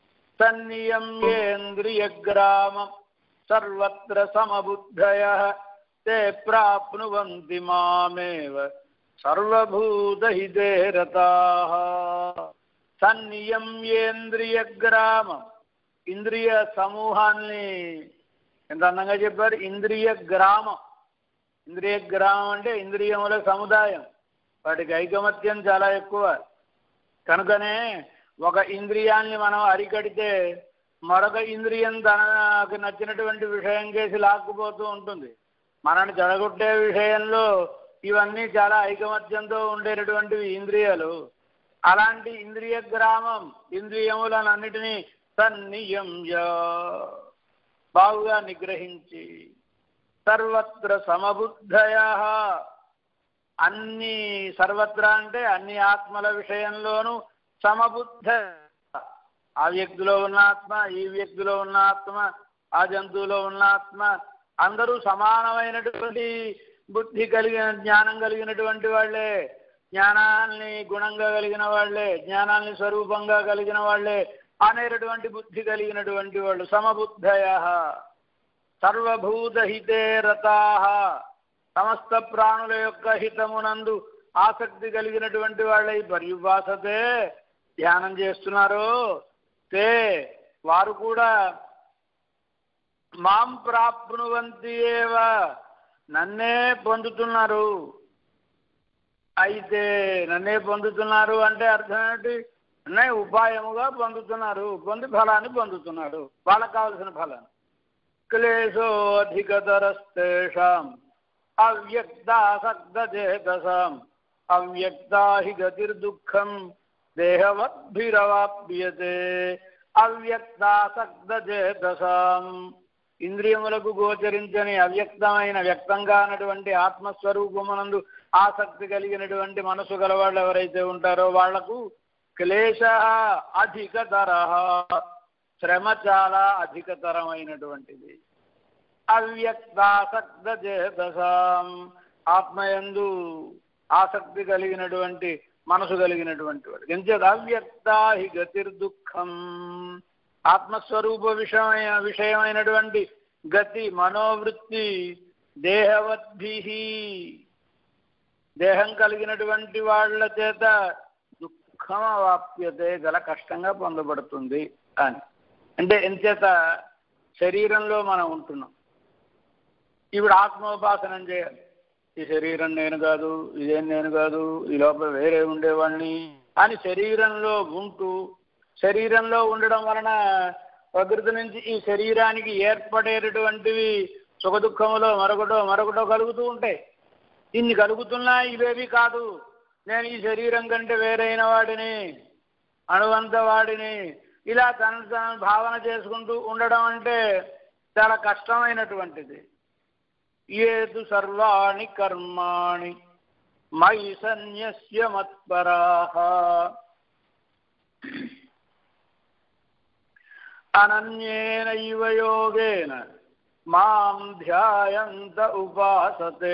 సన్నియమ్యేంద్రియగ్రామం సర్వత్ర సమబుద్ధయః తే ప్రాప్నువంతి మామేవ సర్వభూతహితే రతాః. సన్నియమ్యేంద్రియగ్రామం, ఇంద్రియ సమూహాన్ని ఎంత అందంగా చెప్పారు. ఇంద్రియ గ్రామం, ఇంద్రియ గ్రామం అంటే ఇంద్రియముల సముదాయం, వాటికి ఐకమత్యం చాలా ఎక్కువ. కనుకనే ఒక ఇంద్రియాన్ని మనం అరికడితే మరొక ఇంద్రియం తనకు నచ్చినటువంటి విషయం చేసి లాక్కుపోతూ ఉంటుంది. మనని చెడగొట్టే విషయంలో ఇవన్నీ చాలా ఐకమత్యంతో ఉండేటటువంటివి ఇంద్రియాలు. అలాంటి ఇంద్రియ గ్రామం, ఇంద్రియములన్నిటినీ సన్నియమ్య, బాగుగా నిగ్రహించి, సర్వత్ర సమబుద్ధయః, అన్ని సర్వత్రా అంటే అన్ని ఆత్మల విషయంలోనూ సమబుద్ధ, ఆ వ్యక్తిలో ఉన్న ఆత్మ, ఈ వ్యక్తిలో ఉన్న ఆత్మ, ఆ జంతువులో ఉన్న ఆత్మ, అందరూ సమానమైనటువంటి బుద్ధి కలిగిన, జ్ఞానం కలిగినటువంటి వాళ్ళే, జ్ఞానాన్ని గుణంగా కలిగిన వాళ్ళే, జ్ఞానాన్ని స్వరూపంగా కలిగిన వాళ్ళే అనేటటువంటి బుద్ధి కలిగినటువంటి వాళ్ళు. సమబుద్ధయః సర్వభూతహితే రతాః, సమస్త ప్రాణుల యొక్క హితమునందు ఆసక్తి కలిగినటువంటి వాళ్ళై పర్యుపాసతే, ధ్యానం చేస్తున్నారు. తే, వారు కూడా మాం ప్రాప్నువంతి ఏవ, నన్నే పొందుతున్నారు. అయితే నన్నే పొందుతున్నారు అంటే అర్థం ఏంటి? నన్నే ఉపాయముగా పొందుతున్నారు, పొంది ఫలాన్ని పొందుతున్నారు, వాళ్ళకు కావలసిన ఫలాన్ని. క్లేశోధికతరస్తేషాం అవ్యక్తాసక్తచేతసాం అవ్యక్తా హి గతిర్దుఃఖం దేహవద్భిరవాప్యతే. అవ్యక్తాసక్తచేతసాం, ఇంద్రియములకు గోచరించని అవ్యక్తమైన, వ్యక్తంగా అన్నటువంటి ఆత్మస్వరూపమునందు ఆసక్తి కలిగినటువంటి మనసు గలవాళ్ళు ఎవరైతే ఉంటారో వాళ్లకు క్లేశ అధికతర, శ్రమ చాలా అధికతరమైనటువంటిది. అవ్యక్తాసక్తచేతసాం, ఆత్మయందు ఆసక్తి కలిగినటువంటి మనసు కలిగినటువంటి వాడు. ఎంచేత అవ్యక్తా హి గతిర్దుఃఖం, ఆత్మస్వరూప విషయమైనటువంటి గతి, మనోవృత్తి దేహవద్భి, దేహం కలిగినటువంటి వాళ్ళ చేత దుఃఖం అవాప్యతే, గల కష్టంగా పొందబడుతుంది అని. అంటే ఎంచేత శరీరంలో మనం ఉంటున్నాం, ఇప్పుడు ఆత్మోపాసనం చేయాలి. ఈ శరీరం నేను కాదు, ఇదేం నేను కాదు, ఈ లోపల వేరే ఉండేవాడిని అని శరీరంలో ఉంటూ, శరీరంలో ఉండడం వలన ప్రకృతి నుంచి ఈ శరీరానికి ఏర్పడేటటువంటివి సుఖదుఖములో మరొకటో కలుగుతూ ఉంటాయి. ఇన్ని కలుగుతున్నా ఇవేవి కాదు, నేను ఈ శరీరం కంటే వేరైన వాడిని, అణువంత వాడిని, ఇలా తన భావన చేసుకుంటూ ఉండడం అంటే చాలా కష్టమైనటువంటిది. ఏతు సర్వాణి కర్మాణి మయి సన్యస్య మత్పరాః అనన్యేనైవ యోగేన మాం ధ్యాయంత ఉపాసతే.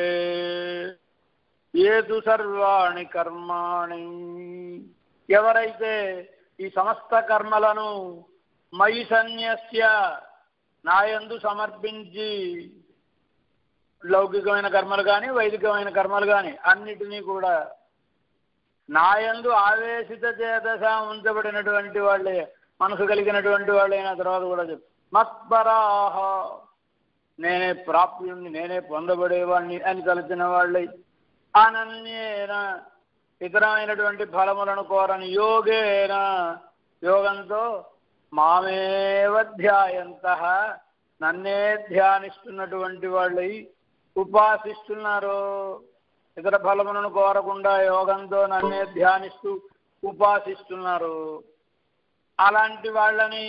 ఏతు సర్వాణి కర్మాణి, ఎవరైతే ఈ సమస్త కర్మలను మయి సన్యస్య నాయందు సమర్పించి, లౌకికమైన కర్మలు కానీ వైదికమైన కర్మలు కానీ అన్నిటినీ కూడా నాయందు ఆవేశిత చేతస ఉంచబడినటువంటి వాళ్ళే, మనసు కలిగినటువంటి వాళ్ళైన తర్వాత కూడా చెప్పు మత్పరాః, నేనే ప్రాప్యుణ్ణి, నేనే పొందబడేవాణ్ణి అని తలచిన వాళ్ళై, అనన్యేన ఇతరమైనటువంటి ఫలములను కోరని, యోగేన యోగంతో, మామేవ ధ్యాయంతః నన్నే ధ్యానిస్తున్నటువంటి వాళ్ళై, ఉపాసిస్తున్నారు. ఇతర ఫలములను కోరకుండా యోగంతో నన్నే ధ్యానిస్తూ ఉపాసిస్తున్నారు. అలాంటి వాళ్ళని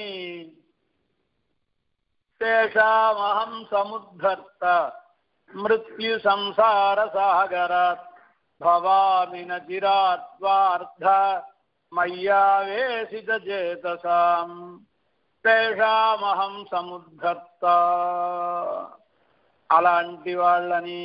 తేషామహం సముద్ధర్త మృత్యు సంసార సాగరాత్ భవామి న చిరాత్వార్థ మయ్యావేశిత చేతసాం. తేషామహం సముద్ధర్త, అలాంటి వాళ్ళని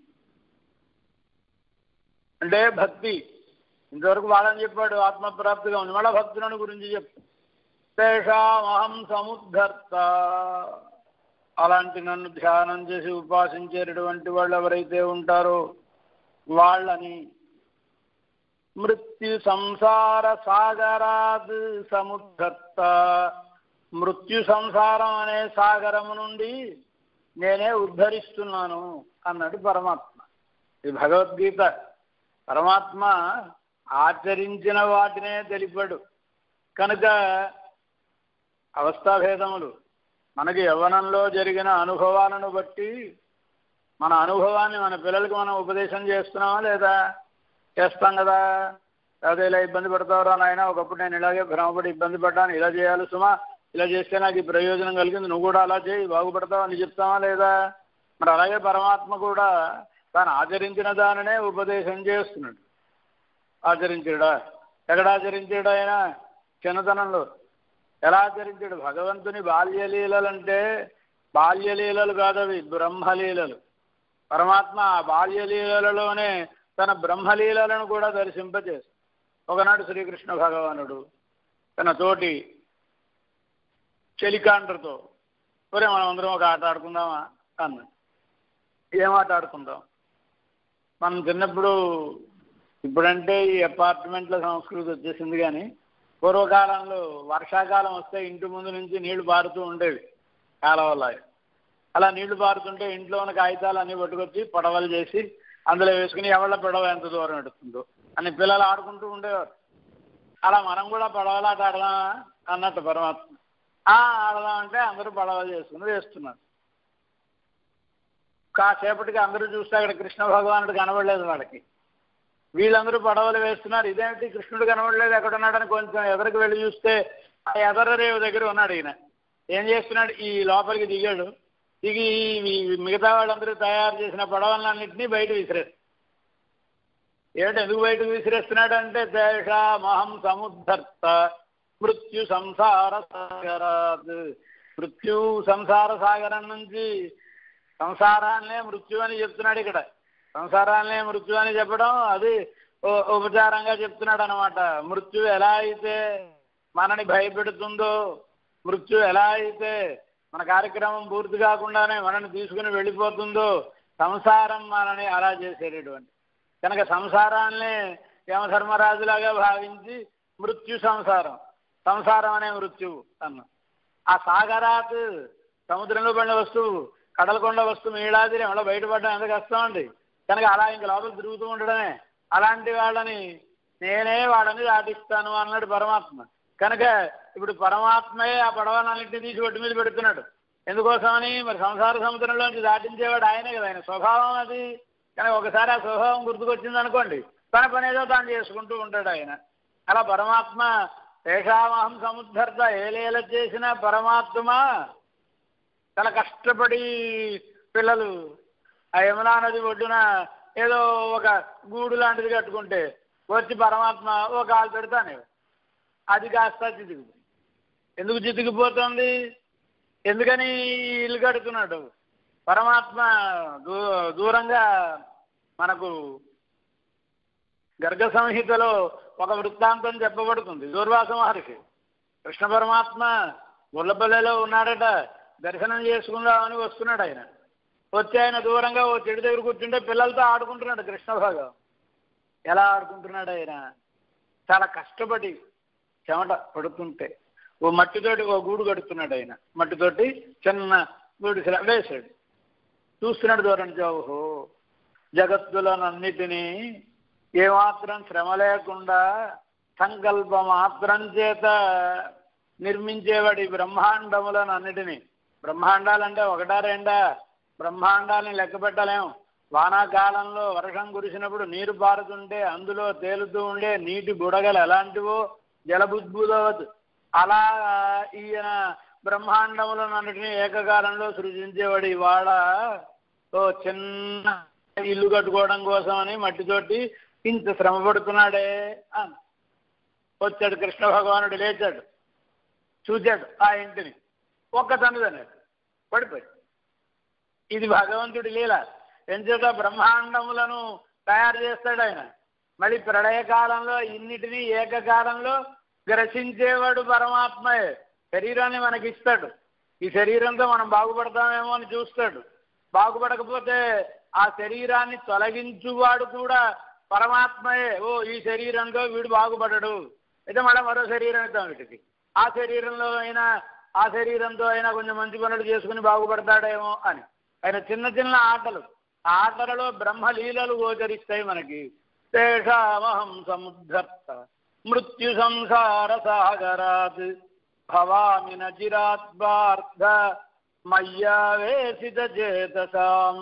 అంటే భక్తి, ఇంతవరకు వాళ్ళని చెప్పాడు ఆత్మప్రాప్తిగా ఉంది, మళ్ళా భక్తులను గురించి చెప్పు. తేషామహం సముద్ధర్త, అలాంటి నన్ను ధ్యానం చేసి ఉపాసించేటటువంటి వాళ్ళు ఎవరైతే ఉంటారో వాళ్ళని మృత్యు సంసార సాగరాద్ సముద్ధర్త, మృత్యు సంసారం అనే సాగరము నుండి నేనే ఉద్ధరిస్తున్నాను అన్నాడు పరమాత్మ. ఇది భగవద్గీత. పరమాత్మ ఆచరించిన వాటినే తెలిపాడు కనుక అవస్థాభేదములు మనకి యవ్వనంలో జరిగిన అనుభవాలను బట్టి మన అనుభవాన్ని మన పిల్లలకి మనం ఉపదేశం చేస్తున్నామా లేదా? చేస్తాం కదా. అదే ఇలా ఇబ్బంది పడతావురా నాయన, ఒకప్పుడు నేను ఇలాగే భ్రమపడి ఇబ్బంది పడ్డాను, ఇలా చేయాలి సుమా, ఇలా చేస్తే నాకు ఈ ప్రయోజనం కలిగింది, నువ్వు కూడా అలా చేయి బాగుపడతావు అని చెప్తామా లేదా? మరి అలాగే పరమాత్మ కూడా తాను ఆచరించిన దానినే ఉపదేశం చేస్తున్నాడు. ఆచరించాడా? ఎక్కడ ఆచరించాడు ఆయన? చిన్నతనంలో. ఎలా ఆచరించాడు? భగవంతుని బాల్యలీలలంటే బాల్యలీలలు కాదవి, బ్రహ్మలీలలు. పరమాత్మ ఆ బాల్యలీలలోనే తన బ్రహ్మలీలను కూడా దర్శింపజేశాడు. ఒకనాడు శ్రీకృష్ణ భగవానుడు తన తోటి చెలికాండ్రతో, ఒరే మనం అందరం ఒక ఆట ఆడుకుందామా అన్నాడు. ఏం ఆట ఆడుకుందాం? మనం చిన్నప్పుడు, ఇప్పుడంటే ఈ అపార్ట్మెంట్ల సంస్కృతి వచ్చేసింది, కానీ పూర్వకాలంలో వర్షాకాలం వస్తే ఇంటి ముందు నుంచి నీళ్లు పారుతూ ఉండేవి కాలవలాగా. అలా నీళ్లు పారుతుంటే ఇంట్లో ఉన్న కాగితాలు అన్నీ పట్టుకొచ్చి పడవలు చేసి అందులో వేసుకుని ఎవళ్ళ పడవ ఎంత దూరం ఎడుతుందో అని పిల్లలు ఆడుకుంటూ ఉండేవారు. అలా మనం కూడా పడవలాట ఆడదామా అన్నట్టు పరమాత్మ. ఆడదామంటే అందరూ పడవలు చేసుకుని వేస్తున్నారు. కాసేపటికి అందరూ చూస్తే అక్కడ కృష్ణ భగవానుడు కనబడలేదు వాళ్ళకి. వీళ్ళందరూ పడవలు వేస్తున్నారు, ఇదేమిటి కృష్ణుడు కనబడలేదు ఎక్కడున్నాడని కొంచెం ఎదరికి వెళ్ళి చూస్తే ఆ ఎదర రేవు దగ్గర ఉన్నాడు. ఈయన ఏం చేస్తున్నాడు? ఈ లోపలికి దిగాడు. దిగి మిగతా వాళ్ళందరూ తయారు చేసిన పడవలన్నింటినీ బయట విసిరేస్తాడు. ఏమిటి ఎందుకు బయటకు విసిరేస్తున్నాడు అంటే, తేషామహం సముద్ధర్త మృత్యు సంసార సాగరాత్. మృత్యు సంసార సాగరం నుంచి సంసారాన్నే మృత్యు అని చెప్తున్నాడు. ఇక్కడ సంసారాన్నే మృత్యు అని చెప్పడం అది ఉపచారంగా చెప్తున్నాడు అనమాట. మృత్యు ఎలా అయితే మనని భయపెడుతుందో, మృత్యు ఎలా అయితే మన కార్యక్రమం పూర్తి కాకుండానే మనని తీసుకుని వెళ్ళిపోతుందో, సంసారం మనని అలా చేసేటటువంటి కనుక సంసారాన్నే యమధర్మరాజులాగా భావించి మృత్యు సంసారం, సంసారం అనే మృత్యువు అన్న. ఆ సాగరాత్ సముద్రంలో పడిన వస్తువు కడలకొండ వస్తు మీడాదిరి మళ్ళీ బయటపడడం ఎంత కష్టం అండి. కనుక అలా ఇంక లోపల తిరుగుతూ ఉండడమే. అలాంటి వాళ్ళని నేనే వాళ్ళని దాటిస్తాను అన్నాడు పరమాత్మ. కనుక ఇప్పుడు పరమాత్మయే ఆ పడవలన్నింటినీ తీసి ఒడ్డు మీద పెడుతున్నాడు. ఎందుకోసమని? మరి సంసార సముద్రంలోంచి దాటించేవాడు ఆయనే కదా, ఆయన స్వభావం అది. కనుక ఒకసారి ఆ స్వభావం గుర్తుకొచ్చింది అనుకోండి, తన పనేదో తాను చేసుకుంటూ ఉంటాడు ఆయన. అలా పరమాత్మ తేషామహం సముద్ధర్త, ఏలేల చేసిన పరమాత్మ చాలా కష్టపడి పిల్లలు ఆ యమునా నది ఒడ్డున ఏదో ఒక గూడు లాంటిది కట్టుకుంటే వచ్చి పరమాత్మ ఓ కాలు పెడతానే అది కాస్త చితికిపోతుంది. ఎందుకు చితికిపోతుంది? ఎందుకని ఇల్లు కడుతున్నాడు పరమాత్మ? దూరంగా మనకు గర్గ సంహితలో ఒక వృత్తాంతం చెప్పబడుతుంది. దూర్వాస మహర్షి కృష్ణ పరమాత్మ గుల్లపల్లెలో ఉన్నాడట, దర్శనం చేసుకుందామని వస్తున్నాడు. ఆయన వచ్చి ఆయన దూరంగా ఓ చెడు దగ్గర కూర్చుంటే పిల్లలతో ఆడుకుంటున్నాడు కృష్ణ భాగం. ఎలా ఆడుకుంటున్నాడు ఆయన? చాలా కష్టపడి చెమట పడుతుంటే ఓ మట్టితోటి ఓ గూడు కడుతున్నాడు ఆయన. మట్టితోటి చిన్న గూడు వేశాడు. చూస్తున్నాడు దూరం నుంచి, ఓహో జగత్తులనన్నిటినీ ఏమాత్రం శ్రమ లేకుండా సంకల్ప మాత్రం చేత నిర్మించేవాడు ఈ బ్రహ్మాండములను అన్నిటినీ. బ్రహ్మాండాలంటే ఒకటా రెండా? బ్రహ్మాండాలని లెక్క పెట్టలేం. వానాకాలంలో వర్షం కురిసినప్పుడు నీరు పారుతుంటే అందులో తేలుతూ ఉండే నీటి బుడగలు ఎలాంటివో జలబుద్భుతవత్, అలా ఈయన బ్రహ్మాండములను అన్నిటినీ ఏకకాలంలో సృజించేవాడు. ఇవాళ ఓ చిన్న ఇల్లు కట్టుకోవడం కోసమని మట్టితోటి ఇంత శ్రమ పడుతున్నాడే అని వచ్చాడు కృష్ణ భగవానుడు. లేచాడు, చూచాడు ఆ ఇంటిని, ఒక్క తనుదన్నాడు, పడిపోయి. ఇది భగవంతుడి లీల. ఎంచేత బ్రహ్మాండములను తయారు చేస్తాడు ఆయన. మళ్ళీ ప్రళయకాలంలో ఇన్నిటినీ ఏకకాలంలో గ్రసించేవాడు పరమాత్మయే. శరీరాన్ని మనకిస్తాడు. ఈ శరీరంతో మనం బాగుపడతామేమో అని చూస్తాడు. బాగుపడకపోతే ఆ శరీరాన్ని తొలగించువాడు కూడా పరమాత్మయే. ఓ ఈ శరీరంతో వీడు బాగుపడడు, అయితే మళ్ళీ మరో శరీరం ఇద్దాం వీటికి. ఆ శరీరంతో అయినా కొంచెం మంచి పనులు చేసుకుని బాగుపడతాడేమో అని ఆయన చిన్న చిన్న ఆటలలో బ్రహ్మలీలలు గోచరిస్తాయి మనకి. తేషామహం సముద్ధర్త మృత్యు సంసార సాగరాత్ భవామి నచిరాత్బార్ధ మయ్యావేసిత చేతసాం.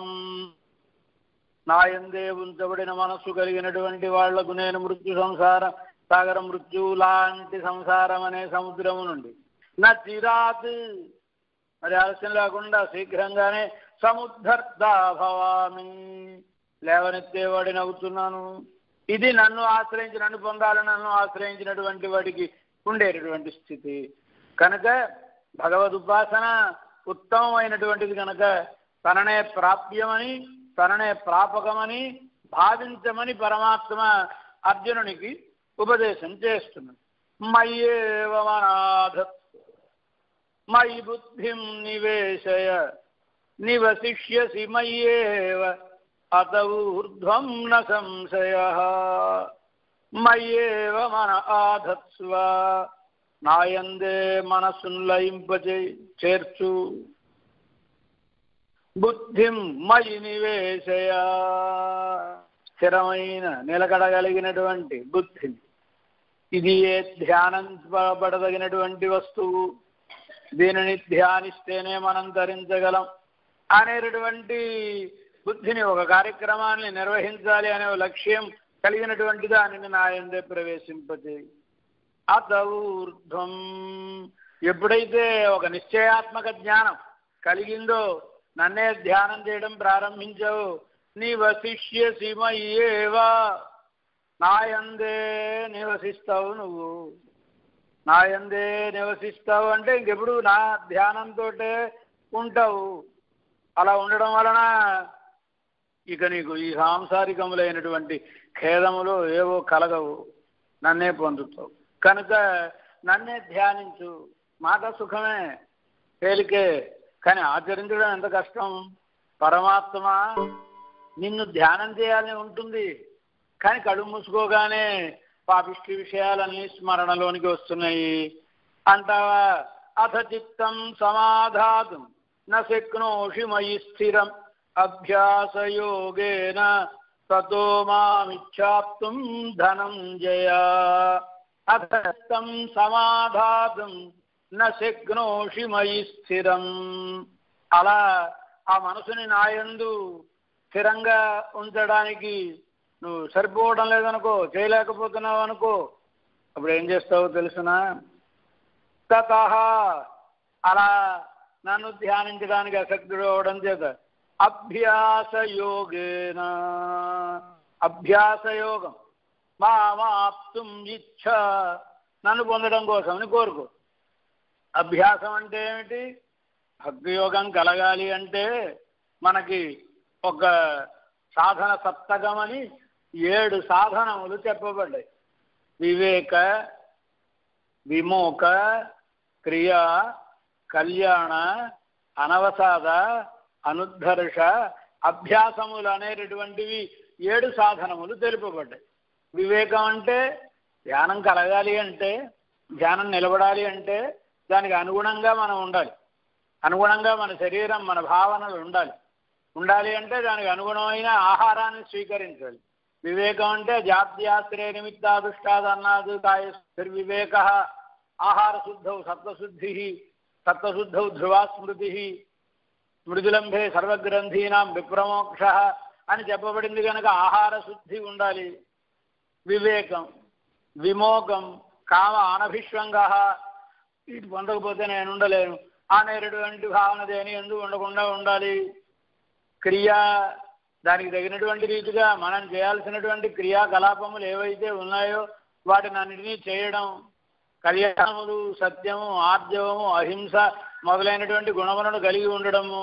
నాయందే ఉంచబడిన మనస్సు కలిగినటువంటి వాళ్లకు నేను మృత్యు సంసార సాగరం, మృత్యువు లాంటి సంసారం అనే సముద్రము నుండి నచిరాత్, మరి ఆలస్యం లేకుండా శీఘ్రంగానే సముద్ధర్తా భవామి, లేవనెత్తేవాడిని అవుతున్నాను. ఇది నన్ను పొందాలని నన్ను ఆశ్రయించినటువంటి వాడికి ఉండేటటువంటి స్థితి. కనుక భగవదుపాసన ఉత్తమమైనటువంటిది. కనుక తననే ప్రాప్యమని, తననే ప్రాపకమని భావించమని పరమాత్మ అర్జునునికి ఉపదేశం చేస్తున్నాడు. మయ్యేవ మనాధత్ మయి బుద్ధిం నివేశయ నివసిష్యసి మయ్యేవ అత ఊర్ధ్వం న సంశయః. మయ్యేవ మన ఆధత్స్వ, నాయందే మనస్సును చేర్చు. బుద్ధిం మయి నివేశయ, స్థిరమైన నిలకడగలిగినటువంటి బుద్ధిని. ఇది ఏ ధ్యానింపబడదగినటువంటి వస్తువు, దీనిని ధ్యానిస్తేనే మనం ధరించగలం అనేటటువంటి బుద్ధిని, ఒక కార్యక్రమాన్ని నిర్వహించాలి అనే లక్ష్యం కలిగినటువంటి దానిని నాయందే ప్రవేశింపచేయి. అత ఊర్ధ్వం, ఎప్పుడైతే ఒక నిశ్చయాత్మక జ్ఞానం కలిగిందో, నన్నే ధ్యానం చేయడం ప్రారంభించావు, నివసిష్యసి మయ్యేవా, నాయందే నివసిస్తావు. నువ్వు నాయందే నివసిస్తావు అంటే ఇంకెప్పుడు నా ధ్యానంతో ఉంటావు. అలా ఉండడం వలన ఇక నీకు ఈ సాంసారికములైనటువంటి ఖేదములు ఏవో కలగవు, నన్నే పొందుతావు. కనుక నన్నే ధ్యానించు. మాట సుఖమే, తేలికే, కానీ ఆచరించడం ఎంత కష్టం. పరమాత్మ నిన్ను ధ్యానం చేయాలని ఉంటుంది, కానీ కళ్ళు మూసుకోగానే పాపిష్టి విషయాలన్నీ స్మరణలోనికి వస్తున్నాయి అంటావా. అథ చిత్తం సమాధాతుం न शक्नोषि मयि स्थिरम् अभ्यासयोगेन ततो मामिच्छाप्तुं धनञ्जय अथ तं समाधातुं न शक्नोषि मयि స్థిరం. అలా ఆ మనసుని నాయందు స్థిరంగా ఉంచడానికి నువ్వు సరిపోవడం లేదనుకో, చేయలేకపోతున్నావు అనుకో, అప్పుడు ఏం చేస్తావో తెలుసునా? తతః అలా నన్ను ధ్యానించడానికి అసక్తుడు అవడం చేత అభ్యాసయోగేన అభ్యాసయోగం మామాప్తుం ఇచ్ఛ నన్ను పొందడం కోసం అని కోరుకో. అభ్యాసం అంటే ఏమిటి? భక్తి యోగం కలగాలి అంటే మనకి ఒక సాధన సప్తకం అని 7 సాధనములు చెప్పబడ్డాయి. వివేక, విమోక, క్రియ, కళ్యాణ, అనవసాద, అనుద్ధర్ష, అభ్యాసములు అనేటటువంటివి 7 సాధనములు తెలుపబడ్డాయి. వివేకం అంటే ధ్యానం కలగాలి అంటే, ధ్యానం నిలబడాలి అంటే దానికి అనుగుణంగా మనం ఉండాలి. అనుగుణంగా మన శరీరం, మన భావనలు ఉండాలి అంటే దానికి అనుగుణమైన ఆహారాన్ని స్వీకరించాలి. వివేకం అంటే జాత్యాశ్రయ నిమిత్తాదుష్టాదన్నాదు కాయవివేక ఆహార శుద్ధౌ సత్వశుద్ధౌ ధ్రువా స్మృతి స్మృతిలంభే సర్వగ్రంథీనాం విప్రమోక్ష అని చెప్పబడింది కనుక ఆహార శుద్ధి ఉండాలి. వివేకం, విమోకం, కామ అనభిష్వంగ, వీటి పొందకపోతే నేను ఉండలేను అనేటటువంటి భావన దేని ఎందుకు ఉండకుండా ఉండాలి. క్రియ, దానికి తగినటువంటి రీతిగా మనం చేయాల్సినటువంటి క్రియాకలాపములు ఏవైతే ఉన్నాయో వాటిని అన్నిటినీ చేయడం. కళ్యాణములు, సత్యము, ఆర్జవము, అహింస మొదలైనటువంటి గుణములను కలిగి ఉండడము.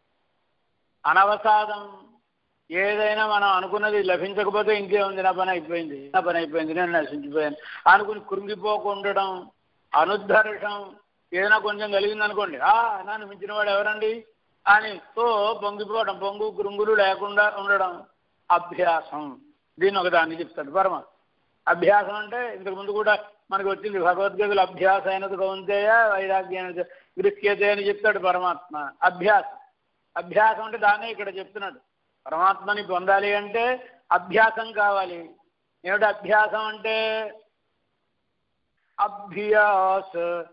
అనవసాదం, ఏదైనా మనం అనుకున్నది లభించకపోతే ఇంకేముంది, నా పని అయిపోయింది నేను నశించిపోయాను అనుకుని కృంగిపోకుండడం. అనుద్ధర్షం, ఏదైనా కొంచెం కలిగిందనుకోండి, నన్ను మించిన వాడు ఎవరండి అని పొంగిపోవడం, పొంగు కృంగులు లేకుండా ఉండడం. అభ్యాసం, దీన్ని ఒకదాన్ని చెప్తాడు పరమాత్మ. అభ్యాసం అంటే ఇంతకుముందు కూడా మనకు వచ్చింది భగవద్గీతలు, అభ్యాస అయినది కౌంతేయ వైరాగ్యాన్ని గృహ్యతే అని చెప్తాడు పరమాత్మ. అభ్యాసం అంటే దాన్నే ఇక్కడ చెప్తున్నాడు. పరమాత్మని పొందాలి అంటే అభ్యాసం కావాలి. ఏమిటి అభ్యాసం అంటే? అభ్యాస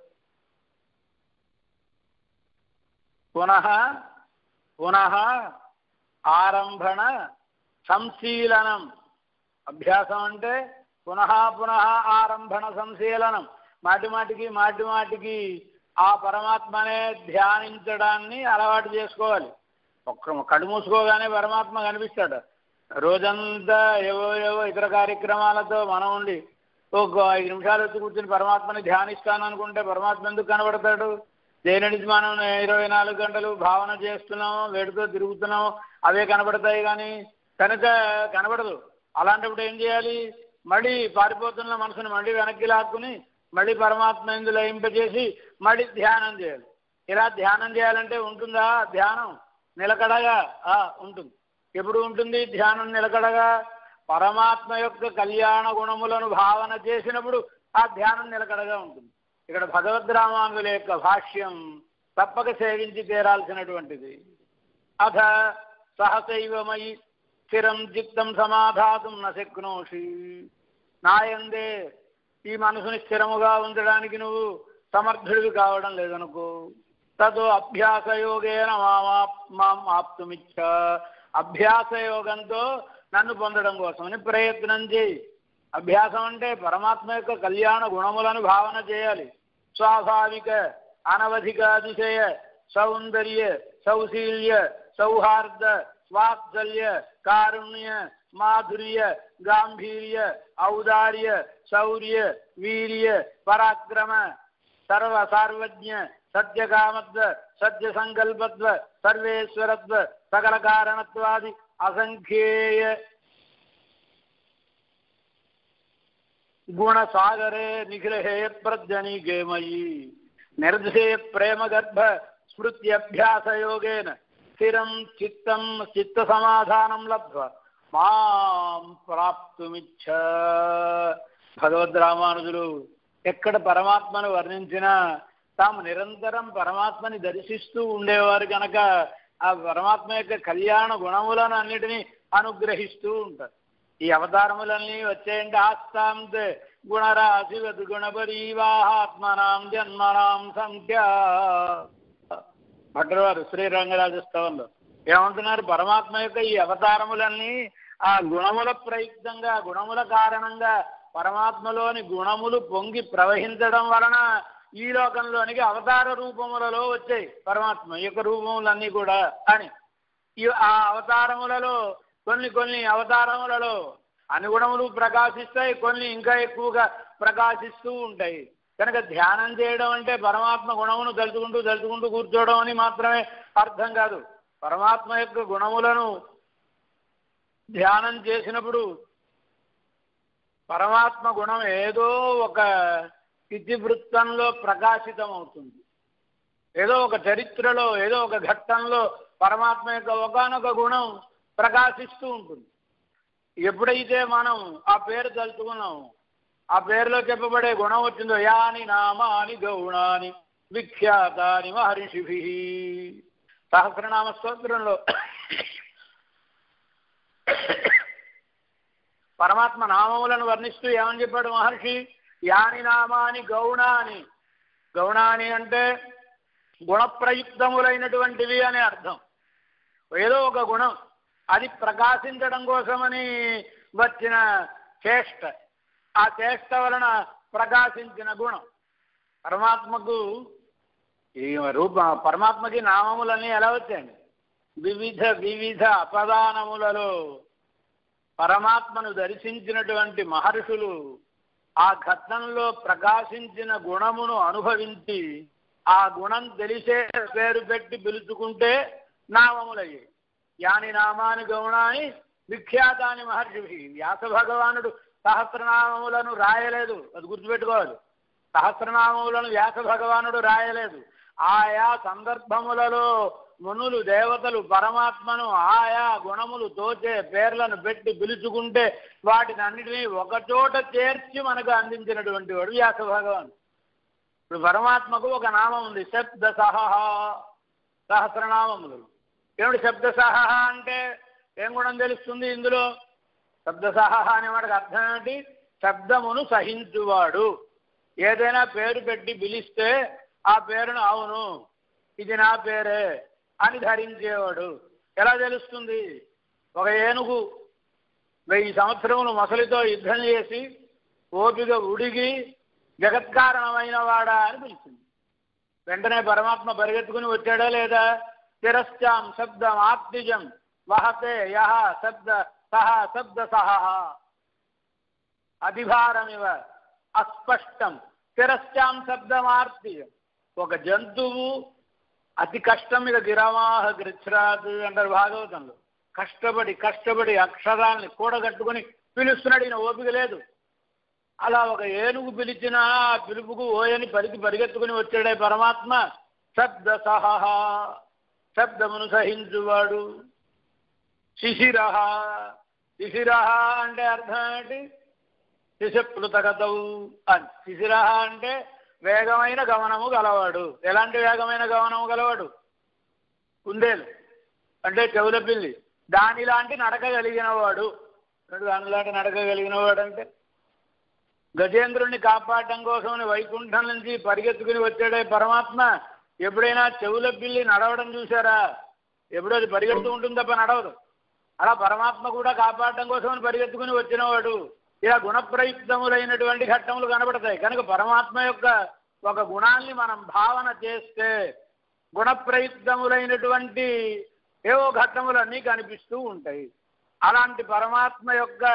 పునః పునః ఆరంభణ సంశీలనం. అభ్యాసం అంటే పునః పునః ఆరంభణ సంశీలనం. మాటి మాటికి ఆ పరమాత్మనే ధ్యానించడాన్ని అలవాటు చేసుకోవాలి. కళ్ళు మూసుకోగానే పరమాత్మ కనిపిస్తాడు. రోజంతా ఏవో ఇతర కార్యక్రమాలతో మనం ఉండి ఒక 5 నిమిషాలు వచ్చి కూర్చుని పరమాత్మని ధ్యానిస్తాను అనుకుంటే పరమాత్మ ఎందుకు కనబడతాడు? దేనిటి మనం 24 గంటలు భావన చేస్తున్నాము, వేడితో తిరుగుతున్నాము, అవే కనబడతాయి కానీ కనుక కనబడదు. అలాంటప్పుడు ఏం చేయాలి? మళ్ళీ పారిపోతున్న మనసును మళ్ళీ వెనక్కి లాక్కుని మళ్ళీ పరమాత్మ ఎందు లయింపజేసి మళ్ళీ ధ్యానం చేయాలి. ఇలా ధ్యానం చేయాలంటే ఉంటుందా ధ్యానం? నిలకడగా ఉంటుంది. ఎప్పుడు ఉంటుంది ధ్యానం నిలకడగా? పరమాత్మ యొక్క కళ్యాణ గుణములను భావన చేసినప్పుడు ఆ ధ్యానం నిలకడగా ఉంటుంది. ఇక్కడ భగవద్రామానుల యొక్క భాష్యం తప్పక సేవించి తీరాల్సినటువంటిది. అథ సహసైవ మయి స్థిరం చిత్తం సమాధాతుం న శక్నోషి. నాయందే ఈ మనసుని స్థిరముగా ఉంచడానికి నువ్వు సమర్థుడివి కావడం లేదనుకో. తతో అభ్యాసయోగేన మాం ఆప్తుమిచ్చ. అభ్యాసయోగంతో నన్ను పొందడం కోసమని ప్రయత్నం చేయి. అభ్యాసం అంటే పరమాత్మ యొక్క కళ్యాణ గుణములను భావన చేయాలి. స్వాభావిక అనవధికాతిశయ సౌందర్య సౌశీల్య సౌహార్ద స్వాత్సల్య కారుణ్య మాధుర్య గాంభీర్య ఔదార్య శౌర్య వీర్య పరాక్రమ సర్వ సార్వజ్ఞ సత్యకామత్వ సత్య సంకల్పత్వ సర్వేశ్వరత్వ సకల కారణత్వాది అసంఖ్యేయ గుణసాగరే నిఖిలహే ప్రజ్ఞనీకే మయి నిర్దిశే ప్రేమగర్భ స్మృత్యభ్యాసయోగేన స్థిరం చిత్త సమాధానం లబ్ధ్వా మాం ప్రాప్తుమిచ్చ. భగవద్ రామానుజులు ఎక్కడ పరమాత్మను వర్ణించినా తాము నిరంతరం పరమాత్మని దర్శిస్తూ ఉండేవారు కనుక ఆ పరమాత్మ యొక్క కళ్యాణ గుణములను అన్నిటినీ అనుగ్రహిస్తూ ఉంటారు. ఈ అవతారములన్నీ వచ్చేయండి. ఆస్తాంత్ గుణరాశివత్ గుణపరీవాహాత్మనాం జన్మనాం సంఖ్య. భట్టవారు శ్రీరంగరాజ స్తవంలో ఏమంటున్నారు? పరమాత్మ యొక్క ఈ అవతారములన్నీ ఆ గుణముల ప్రయుక్తంగా, గుణముల కారణంగా పరమాత్మలోని గుణములు పొంగి ప్రవహించడం వలన ఈ లోకంలోనికి అవతార రూపములలో వచ్చాయి పరమాత్మ యొక్క రూపములన్నీ కూడా అని. ఆ అవతారములలో కొన్ని అవతారములలో అనుగుణములు ప్రకాశిస్తాయి, కొన్ని ఇంకా ఎక్కువగా ప్రకాశిస్తూ ఉంటాయి. కనుక ధ్యానం చేయడం అంటే పరమాత్మ గుణమును తలుచుకుంటూ కూర్చోవడం అని మాత్రమే అర్థం కాదు. పరమాత్మ యొక్క గుణములను ధ్యానం చేసినప్పుడు పరమాత్మ గుణం ఏదో ఒక ఇతివృత్తంలో ప్రకాశితమవుతుంది. ఏదో ఒక చరిత్రలో, ఏదో ఒక ఘట్టంలో పరమాత్మ యొక్క ఒకానొక గుణం ప్రకాశిస్తూ ఉంటుంది. ఎప్పుడైతే మనం ఆ పేరు తలుచుకున్నాము, ఆ పేరులో చెప్పబడే గుణం వచ్చిందో యాని నామాని గౌణాని విఖ్యాతాని మహర్షిభి. సహస్రనామ స్తోత్రంలో పరమాత్మ నామములను వర్ణిస్తూ ఏమని చెప్పాడు మహర్షి? యాని నామాని గౌణాని. గౌణాని అంటే గుణప్రయుక్తములైనటువంటివి అనే అర్థం. ఏదో ఒక గుణం అది ప్రకాశించడం కోసమని వచ్చిన చేష్ట, ఆ చేష్ట వలన ప్రకాశించిన గుణం పరమాత్మకు. ఈ పరమాత్మకి నామములన్నీ ఎలా వచ్చాయండి? వివిధ అపదానములలో పరమాత్మను దర్శించినటువంటి మహర్షులు ఆ ఘట్టంలో ప్రకాశించిన గుణమును అనుభవించి ఆ గుణం తెలిసే పేరు పెట్టి పిలుచుకుంటే నామములయ్యాయి. యాని నామాని గౌణాని విఖ్యాతాని మహర్షి. వ్యాస భగవానుడు సహస్రనామములను రాయలేదు, అది గుర్తుపెట్టుకోవాలి. సహస్రనామములను వ్యాస భగవానుడు రాయలేదు. ఆయా సందర్భములలో మునులు, దేవతలు పరమాత్మను ఆయా గుణములు తోచే పేర్లను పెట్టి పిలుచుకుంటే వాటిని అన్నిటినీ ఒకచోట చేర్చి మనకు అందించినటువంటి వాడు వ్యాస భగవానుడు. ఇప్పుడు పరమాత్మకు ఒక నామం ఉంది, శబ్ద సహస్రనామములు. ఏమిటి శబ్ద అంటే? ఏం గుణం తెలుస్తుంది ఇందులో? శబ్ద అనే వాడికి అర్థం ఏమిటి? శబ్దమును సహించువాడు. ఏదైనా పేరు పెట్టి పిలిస్తే ఆ పేరును అవును ఇది నా పేరే అని ధరించేవాడు. ఎలా తెలుస్తుంది? ఒక ఏనుగు 1000 సంవత్సరములు మొసలితో యుద్ధం చేసి ఓపిక ఉడిగి జగత్కారణమైన వాడా అని పిలిచింది. వెంటనే పరమాత్మ పరిగెత్తుకుని వచ్చాడా లేదా? తిరశ్చాం శబ్దం ఆత్నిజం వహతే యహ శబ్ద సహ అధిభారమివ అస్పష్టం తిరశ్చాం శబ్దమార్తిజం. ఒక జంతువు అతి కష్టం మీద గిరమాహ గృచ్ఛ్రాత్ అంటారు భాగవతంలో. కష్టపడి అక్షరాన్ని కూడగట్టుకుని పిలుస్తున్నాడు, ఈయన ఓపిక లేదు. అలా ఒక ఏనుగు పిలిచిన ఆ పిలుపుకు ఓయని పరిగెత్తుకుని వచ్చాడే పరమాత్మ. శబ్ద శబ్దమును సహించువాడు. శిశిర అంటే అర్థం ఏంటి? శిశప్లుతగతవు అని. శిశిర అంటే వేగమైన గమనము గలవాడు. ఎలాంటి వేగమైన గమనము గలవాడు? కుందేలు అంటే చెవుల పిల్లి, దానిలాంటి నడక కలిగిన వాడు. దానిలాంటి నడక కలిగిన వాడు అంటే గజేంద్రుణ్ణి కాపాడటం కోసం వైకుంఠం నుంచి పరిగెత్తుకుని వచ్చాడే పరమాత్మ. ఎప్పుడైనా చెవుల పిల్లి నడవడం చూసారా? ఎప్పుడో అది పరిగెడుతూ ఉంటుంది తప్ప నడవదు. అలా పరమాత్మ కూడా కాపాడటం కోసం పరిగెత్తుకుని వచ్చినవాడు. ఇలా గుణప్రయుక్తములైనటువంటి ఘట్టములు కనబడతాయి. కనుక పరమాత్మ యొక్క ఒక గుణాన్ని మనం భావన చేస్తే గుణప్రయుక్తములైనటువంటి ఏవో ఘట్టములన్నీ కనిపిస్తూ ఉంటాయి. అలాంటి పరమాత్మ యొక్క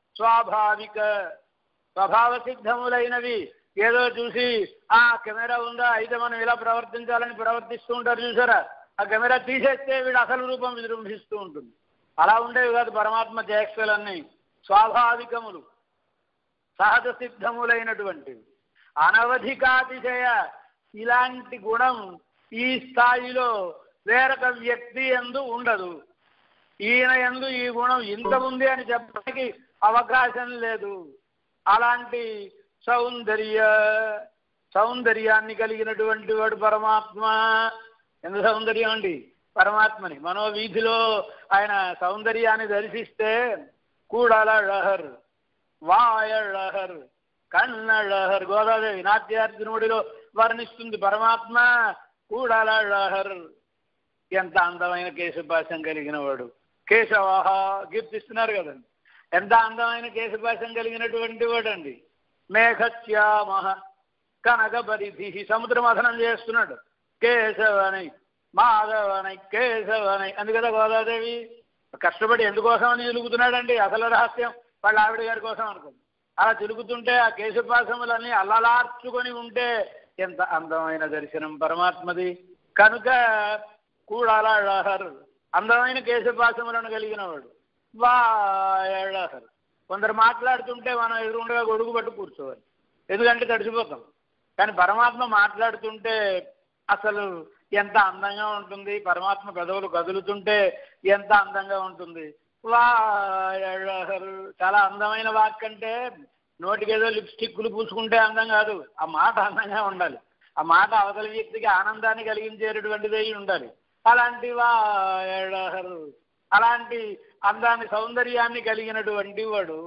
స్వభావ సిద్ధములైనవి ఏదో చూసి ఆ కెమెరా ఉందా అయితే మనం ఇలా ప్రవర్తించాలని ప్రవర్తిస్తూ ఉంటారు చూసారా? ఆ కెమెరా తీసేస్తే వీడు అసలు రూపం విజృంభిస్తూ ఉంటుంది. అలా ఉండేవి కాదు పరమాత్మ చేష్టలన్నీ. స్వాభావికములు, సహజ సిద్ధములైనటువంటివి, అనవధికాతిశయ. ఇలాంటి గుణం ఈ స్థాయిలో వేరొక వ్యక్తి యందు ఉండదు. ఈయన యందు ఈ గుణం ఇంత ఉంది అని చెప్పడానికి అవకాశం లేదు. అలాంటి సౌందర్యాన్ని కలిగినటువంటి వాడు పరమాత్మ. ఎంత సౌందర్యం అండి పరమాత్మని. మనోవీధిలో ఆయన సౌందర్యాన్ని దర్శిస్తే కూడలహర్, వాయళహర్, కన్నళహర్, గోదాదేవి నాట్యార్జునుడిలో వర్ణిస్తుంది పరమాత్మ కూడలహర్. ఎంత అందమైన కేశపాశం కలిగిన వాడు. కేశవాహ కీర్తిస్తున్నారు కదండి. ఎంత అందమైన కేశపాశం కలిగినటువంటి వాడు అండి. మేఘశ్యామ కనకపరిధి, సముద్ర మథనం చేస్తున్నాడు. కేశవనై మాధవనై కేశవనై అందు కదా గోదాదేవి. కష్టపడి ఎందుకోసం అని తిరుగుతున్నాడండి. అసలు రహస్యం వాళ్ళ ఆవిడ గారి కోసం అనుకుంది. అలా తిరుగుతుంటే ఆ కేశపాశములన్నీ అల్లలార్చుకొని ఉంటే ఎంత అందమైన దర్శనం పరమాత్మది. కనుక కూడలహర్, అందమైన కేశపాశములను కలిగిన వాడు. వాయళహర్, కొందరు మాట్లాడుతుంటే మనం ఎదురుండగా గొడుగు పట్టు కూర్చోవాలి, ఎందుకంటే తడిసిపోతాం. కానీ పరమాత్మ మాట్లాడుతుంటే అసలు ఎంత అందంగా ఉంటుంది. పరమాత్మ పెదవులు కదులుతుంటే ఎంత అందంగా ఉంటుంది. వాయళహర్, చాలా అందమైన వాక్. అంటే నోటికి ఏదో లిప్స్టిక్లు పూసుకుంటే అందం కాదు, ఆ మాట అందంగా ఉండాలి. ఆ మాట అవతల వ్యక్తికి ఆనందాన్ని కలిగించేటటువంటిదే ఉండాలి. అలాంటి వాయళహర్, అలాంటి అందాన్ని సౌందర్యాన్ని కలిగినటువంటి వాడు.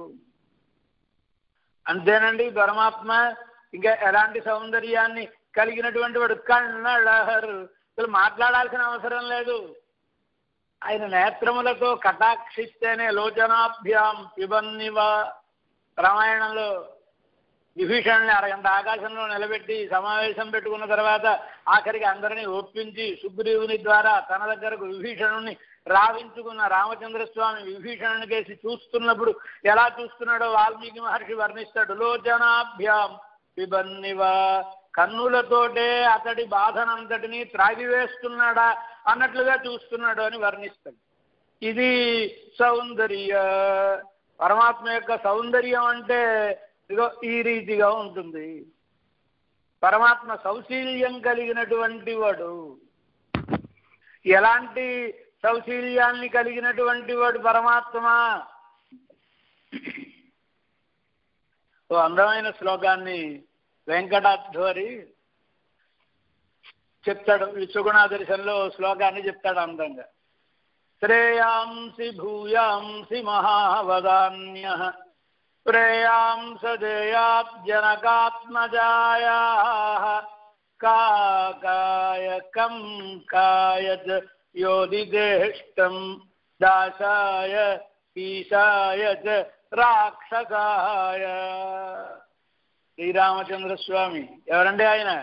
అంతేనండి పరమాత్మ. ఇంకా ఎలాంటి సౌందర్యాన్ని కలిగినటువంటి వాడు. కన్నళహర్, అసలు మాట్లాడాల్సిన అవసరం లేదు. ఆయన నేత్రములతో కటాక్షిస్తేనే లోచనాభ్యాం పిబన్నివ. రామాయణంలో విభీషణుని అరగంట ఆకాశంలో నిలబెట్టి సమావేశం పెట్టుకున్న తర్వాత ఆఖరికి అందరినీ ఒప్పించి సుగ్రీవుని ద్వారా తన దగ్గరకు విభీషణుని రావించుకున్న రామచంద్రస్వామి విభీషణుని కేసి చూస్తున్నప్పుడు ఎలా చూస్తున్నాడో వాల్మీకి మహర్షి వర్ణిస్తాడు. లోచనాభ్యాం పిబన్నివ, కన్నులతోటే అతడి బాధనంతటినీ త్రాగివేస్తున్నాడా అన్నట్లుగా చూస్తున్నాడు అని వర్ణిస్తాడు. ఇది సౌందర్య. పరమాత్మ యొక్క సౌందర్యం అంటే ఇదో ఈ రీతిగా ఉంటుంది. పరమాత్మ సౌశీల్యం కలిగినటువంటి వాడు. ఎలాంటి సౌశీల్యాన్ని కలిగినటువంటి వాడు పరమాత్మ. ఓ అందమైన శ్లోకాన్ని వెంకటాధ్వరి చెప్తాడు. విశ్వగుణాదర్శంలో శ్లోకాన్ని చెప్తాడు అందంగా. శ్రేయాంసి భూయాంసి మహావదాన్యః ప్రేయాంసదేయాబ్జనకాత్మజాయాః కాకాయ కంకాయ చ యోదిదేష్టం దాసాయ ఈశాయ చ రాక్షసాయ. శ్రీరామచంద్రస్వామి ఎవరండి ఆయన?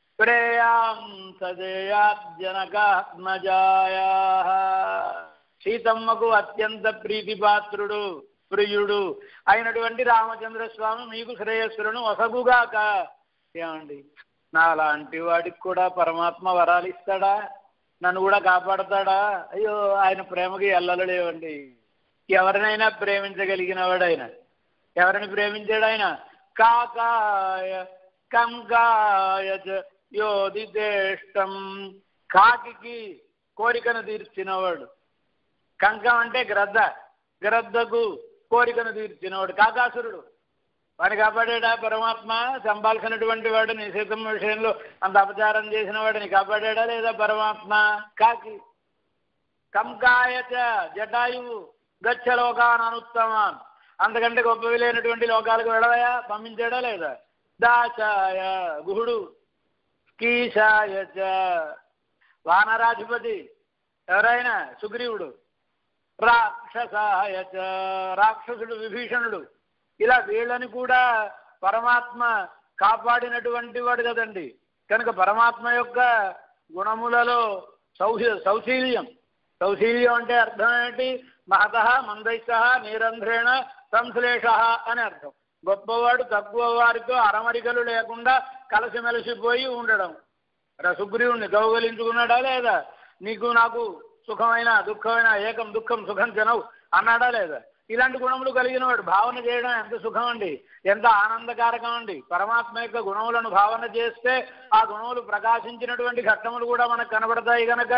ప్రేయాంసదేయాబ్జనకాత్మజాయాః, సీతమ్మకు అత్యంత ప్రీతిపాత్రుడు ప్రియుడు అయినటువంటి రామచంద్రస్వామి మీకు శ్రేయస్సులను వసగుగాక. ఏమండి, నాలాంటి వాడికి కూడా పరమాత్మ వరాలు ఇస్తాడా? నన్ను కూడా కాపాడతాడా? అయ్యో, ఆయన ప్రేమకి ఎల్లలు లేవండి. ఎవరినైనా ప్రేమించగలిగిన వాడైన. ఎవరిని ప్రేమించాడు ఆయన? కాకాయ కంకాయ యోదిదేష్టం, కాకి కోరికను తీర్చినవాడు. కంకం అంటే గ్రద్ద, గ్రద్దకు కోరికను తీర్చినవాడు కాకాసురుడు. వాడిని కాపాడాడా పరమాత్మ? చంపాల్సినటువంటి వాడిని సీతమ్మ విషయంలో అంత అపచారం చేసిన వాడిని కాపాడాడా లేదా పరమాత్మ? కాకి. కంకాయచ జటాయువు గచ్చలోకాన్ అనుత్తమాన్, అంతకంటే గొప్పవి లేనటువంటి లోకాలకు వెళ్ళవయా పంపించాడా లేదా? దాచాయ గుహుడు. కీశాయచ వానరాధిపతి ఎవరైనా సుగ్రీవుడు. రాక్షసాయచ రాక్షసుడు విభీషణుడు. ఇలా వీళ్ళని కూడా పరమాత్మ కాపాడినటువంటి వాడు కదండి. కనుక పరమాత్మ యొక్క గుణములలో సౌశీల్యం. సౌశీల్యం అంటే అర్థం ఏంటి? మహత మందైసహ నిరంధ్రేణ సంశ్లేష అని అర్థం. గొప్పవాడు తక్కువ వారితో అరమరికలు లేకుండా కలిసిమెలిసిపోయి ఉండడం. సుగ్రీవుణ్ణి కౌగలించుకున్నాడా లేదా? నీకు నాకు సుఖమైన దుఃఖమైన ఏకం దుఃఖం సుఖం జనవు అన్నాడా లేదా? ఇలాంటి గుణములు కలిగిన వాడు భావన చేయడం ఎంత సుఖం అండి, ఎంత ఆనందకారకం అండి. పరమాత్మ యొక్క గుణములను భావన చేస్తే ఆ గుణములు ప్రకాశించినటువంటి ఘట్టములు కూడా మనకు కనబడతాయి. కనుక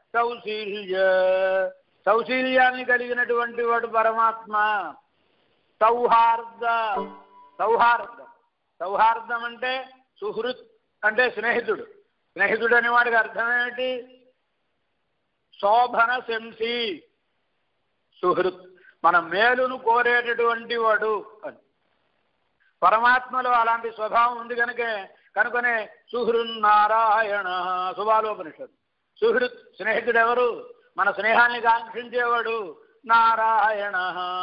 సౌశీల్యాన్ని కలిగినటువంటి వాడు పరమాత్మ. సౌహార్దం అంటే సుహృత్ అంటే స్నేహితుడు. స్నేహితుడు అనే వాడికి అర్థం ఏమిటి? శోభన శంసి సుహృత్, మన మేలును కోరేటటువంటి వాడు అని. పరమాత్మలో అలాంటి స్వభావం ఉంది కనుకనే సుహృన్నారాయణ శుభాలోపనిషత్తు. సుహృత్ స్నేహితుడు ఎవరు? మన స్నేహాన్ని కాంక్షించేవాడు నారాయణ,